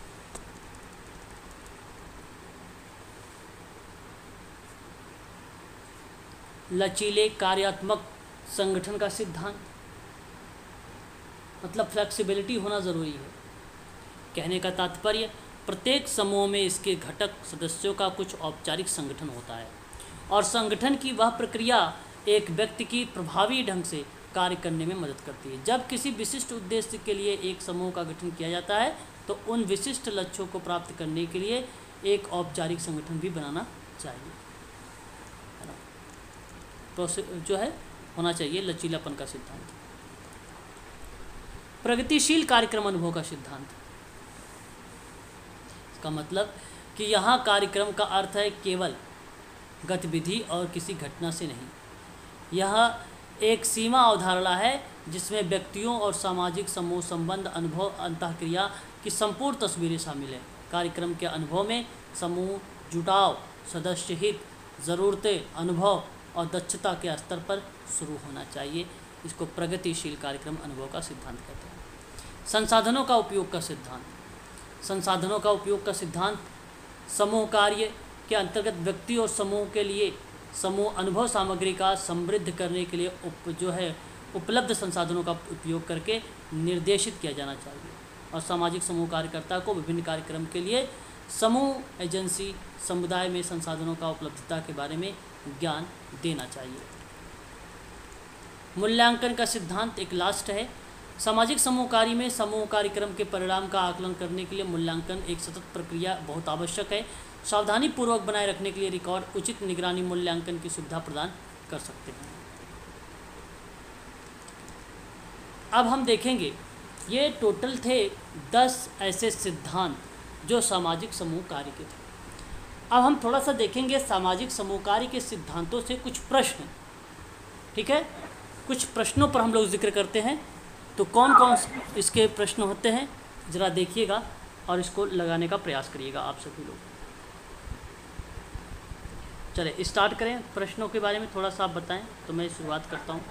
लचीले कार्यात्मक संगठन का सिद्धांत, मतलब फ्लेक्सिबिलिटी होना ज़रूरी है। कहने का तात्पर्य प्रत्येक समूह में इसके घटक सदस्यों का कुछ औपचारिक संगठन होता है और संगठन की वह प्रक्रिया एक व्यक्ति की प्रभावी ढंग से कार्य करने में मदद करती है। जब किसी विशिष्ट उद्देश्य के लिए एक समूह का गठन किया जाता है तो उन विशिष्ट लक्ष्यों को प्राप्त करने के लिए एक औपचारिक संगठन भी बनाना चाहिए, है ना। प्रोसेस जो है होना चाहिए लचीलापन का सिद्धांत। प्रगतिशील कार्यक्रम अनुभव का सिद्धांत, इसका मतलब कि यहाँ कार्यक्रम का अर्थ है केवल गतिविधि और किसी घटना से नहीं। यह एक सीमा अवधारणा है जिसमें व्यक्तियों और सामाजिक समूह संबंध अनुभव अंतःक्रिया की संपूर्ण तस्वीरें शामिल हैं। कार्यक्रम के अनुभव में समूह जुटाव, सदस्य हित, ज़रूरतें, अनुभव और दक्षता के स्तर पर शुरू होना चाहिए। इसको प्रगतिशील कार्यक्रम अनुभव का सिद्धांत कहते हैं। संसाधनों का उपयोग का सिद्धांत। संसाधनों का उपयोग का सिद्धांत समूह कार्य के अंतर्गत व्यक्ति और समूह के लिए समूह अनुभव सामग्री का समृद्ध करने के लिए उप जो है उपलब्ध संसाधनों का उपयोग करके निर्देशित किया जाना चाहिए। और सामाजिक समूह कार्यकर्ता को विभिन्न कार्यक्रम के लिए समूह एजेंसी समुदाय में संसाधनों का उपलब्धता के बारे में ज्ञान देना चाहिए। मूल्यांकन का सिद्धांत एक लास्ट है। सामाजिक समूह कार्य में समूह कार्यक्रम के परिणाम का आकलन करने के लिए मूल्यांकन एक सतत प्रक्रिया बहुत आवश्यक है। सावधानी पूर्वक बनाए रखने के लिए रिकॉर्ड उचित निगरानी मूल्यांकन की सुविधा प्रदान कर सकते हैं। अब हम देखेंगे, ये टोटल थे दस ऐसे सिद्धांत जो सामाजिक समूह कार्य के थे। अब हम थोड़ा सा देखेंगे सामाजिक समूह कार्य के सिद्धांतों से कुछ प्रश्न, ठीक है। कुछ प्रश्नों पर हम लोग जिक्र करते हैं, तो कौन कौन इसके प्रश्न होते हैं ज़रा देखिएगा और इसको लगाने का प्रयास करिएगा आप सभी लोग। चले स्टार्ट करें। प्रश्नों के बारे में थोड़ा सा आप बताएं तो मैं शुरुआत करता हूं।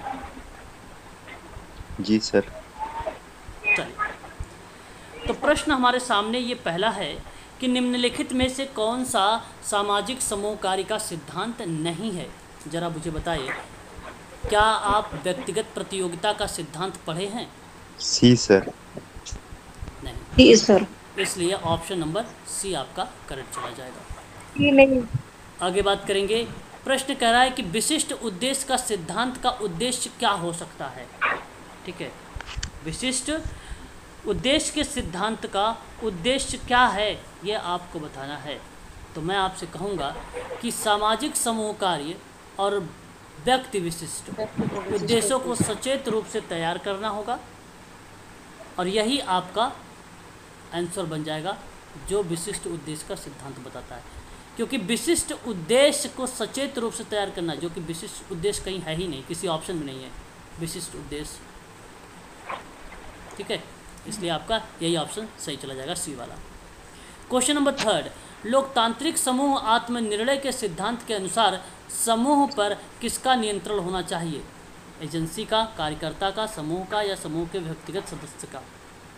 जी सर। चलिए, तो प्रश्न हमारे सामने ये पहला है कि निम्नलिखित में से कौन सा सामाजिक समूह कार्य का सिद्धांत नहीं है। ज़रा मुझे बताइए, क्या आप व्यक्तिगत प्रतियोगिता का सिद्धांत पढ़े हैं? C sir. नहीं, जी सर। इसलिए ऑप्शन नंबर सी आपका करेक्ट चला जाएगा। ये नहीं। आगे बात करेंगे। प्रश्न कह रहा है कि विशिष्ट उद्देश्य का सिद्धांत का उद्देश्य क्या हो सकता है। ठीक है, विशिष्ट उद्देश्य के सिद्धांत का उद्देश्य क्या है ये आपको बताना है। तो मैं आपसे कहूँगा कि सामाजिक समूह कार्य और व्यक्ति विशिष्ट उद्देश्यों को सचेत रूप से तैयार करना होगा और यही आपका आंसर बन जाएगा जो विशिष्ट उद्देश्य का सिद्धांत बताता है। क्योंकि विशिष्ट उद्देश्य को सचेत रूप से तैयार करना, जो कि विशिष्ट उद्देश्य कहीं है ही नहीं, किसी ऑप्शन में नहीं है विशिष्ट उद्देश्य। ठीक है, इसलिए आपका यही ऑप्शन सही चला जाएगा, सी वाला। क्वेश्चन नंबर थर्ड, लोकतांत्रिक समूह आत्मनिर्णय के सिद्धांत के अनुसार समूह पर किसका नियंत्रण होना चाहिए? एजेंसी का, कार्यकर्ता का, समूह का या समूह के व्यक्तिगत सदस्य का?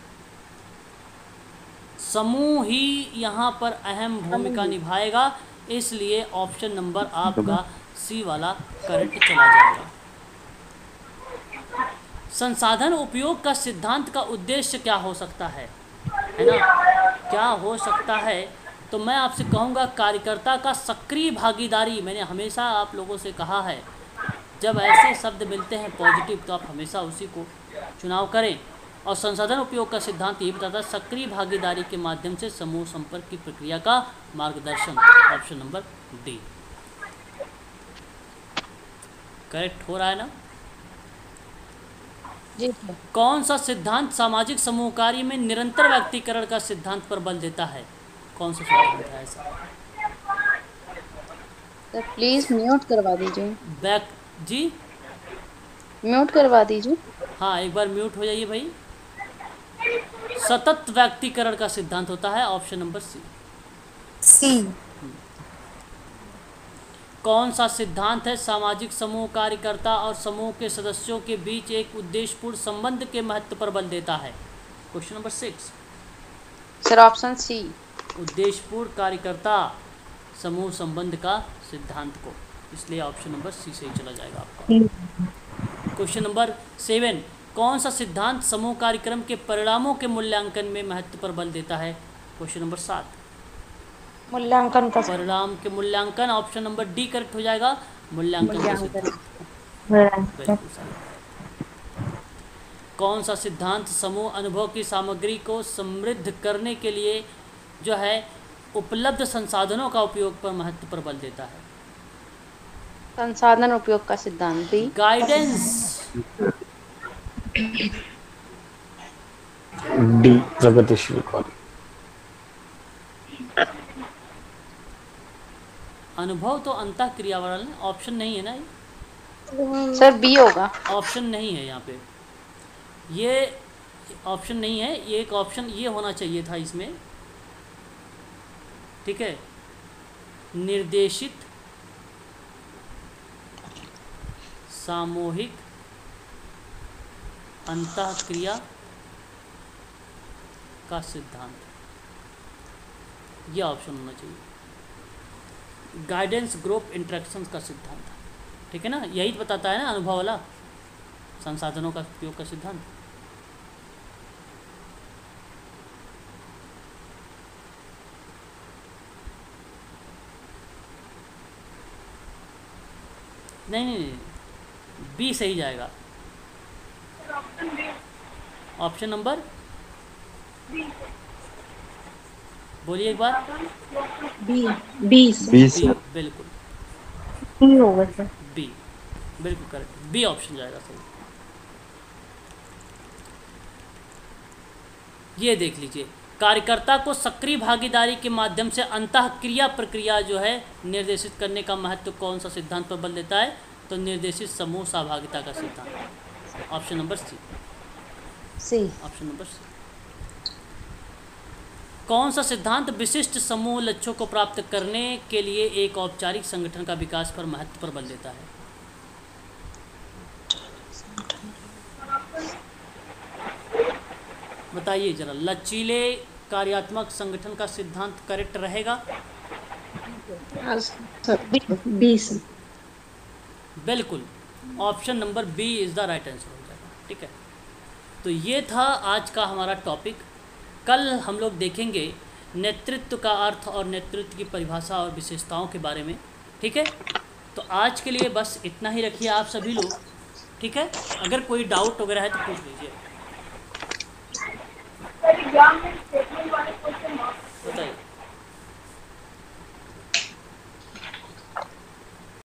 समूह ही यहाँ पर अहम भूमिका निभाएगा, इसलिए ऑप्शन नंबर आपका सी वाला करेक्ट चला जाएगा। संसाधन उपयोग का सिद्धांत का उद्देश्य क्या हो सकता है, है ना? क्या हो सकता है? तो मैं आपसे कहूँगा कार्यकर्ता का सक्रिय भागीदारी। मैंने हमेशा आप लोगों से कहा है, जब ऐसे शब्द मिलते हैं पॉजिटिव तो आप हमेशा उसी को चुनाव करें। और संसाधन उपयोग का सिद्धांत ये बताता है सक्रिय भागीदारी के माध्यम से समूह संपर्क की प्रक्रिया का मार्गदर्शन। ऑप्शन नंबर डी करेक्ट हो रहा है ना? जी। कौन सा सिद्धांत सामाजिक समूह कार्य में निरंतर व्यक्तिकरण का सिद्धांत पर बल देता है? कौन सा सिद्धांत है ऐसा? सर प्लीज म्यूट करवा दीजिए। बैक जी, म्यूट करवा दीजिए। हाँ एक बार म्यूट हो जाइए भाई। सतत व्यक्तिकरण का सिद्धांत होता है, ऑप्शन नंबर सी। सी। कौन सा सिद्धांत है सामाजिक समूह कार्यकर्ता और समूह के सदस्यों के बीच एक उद्देश्यपूर्ण संबंध के महत्व पर बल देता है? Question number six. Sir option C. उद्देश्यपूर्ण कार्यकर्ता समूह संबंध का सिद्धांत को, इसलिए ऑप्शन नंबर सी सही चला जाएगा आपका। Question number seven. कौन सा सिद्धांत समूह कार्यक्रम के परिणामों के मूल्यांकन में महत्व पर बल देता है? क्वेश्चन नंबर सात। मूल्यांकन का परिणाम के मूल्यांकन, ऑप्शन नंबर डी करेक्ट हो जाएगा। मूल्यांकन का सिद्धांत। कौन सा सिद्धांत समूह अनुभव की सामग्री को समृद्ध करने के लिए जो है उपलब्ध संसाधनों का उपयोग पर महत्व पर बल देता है? संसाधन उपयोग का सिद्धांत भी। गाइडेंस। डी प्रगतिशील कार्य। अनुभव तो अंतः क्रियावरण ऑप्शन नहीं है ना, सर बी होगा। ऑप्शन नहीं है यहाँ पे, ये ऑप्शन नहीं है, ये एक ऑप्शन ये होना चाहिए था इसमें। ठीक है, निर्देशित सामूहिक अंतःक्रिया का सिद्धांत, यह ऑप्शन होना चाहिए। गाइडेंस ग्रुप इंटरेक्शन का सिद्धांत, ठीक है ना, यही तो बताता है ना अनुभव वाला संसाधनों का उपयोग का सिद्धांत। नहीं नहीं नहीं बी सही जाएगा। ऑप्शन नंबर बोलिए एक बार। B B B B, sir. बिल्कुल बी होगा सर। बी, बिल्कुल करेक्ट, बी ऑप्शन जाएगा सही। ये देख लीजिए, कार्यकर्ता को सक्रिय भागीदारी के माध्यम से अंतःक्रिया प्रक्रिया जो है निर्देशित करने का महत्व कौन सा सिद्धांत पर बल देता है? तो निर्देशित समूह सहभागिता का सिद्धांत, option number C. C option number C. कौन सा सिद्धांत विशिष्ट समूह लक्ष्यों को प्राप्त करने के लिए एक औपचारिक संगठन का विकास पर महत्व पर बल देता है? बताइए जरा, लचीले कार्यात्मक संगठन का सिद्धांत करेक्ट रहेगा? B sir. बिल्कुल, option number B is the right answer हो जाएगा, ठीक है। तो ये था आज का हमारा टॉपिक। कल हम लोग देखेंगे नेतृत्व का अर्थ और नेतृत्व की परिभाषा और विशेषताओं के बारे में, ठीक है। तो आज के लिए बस इतना ही रखिए आप सभी लोग, ठीक है। अगर कोई डाउट वगैरह है तो पूछ लीजिए।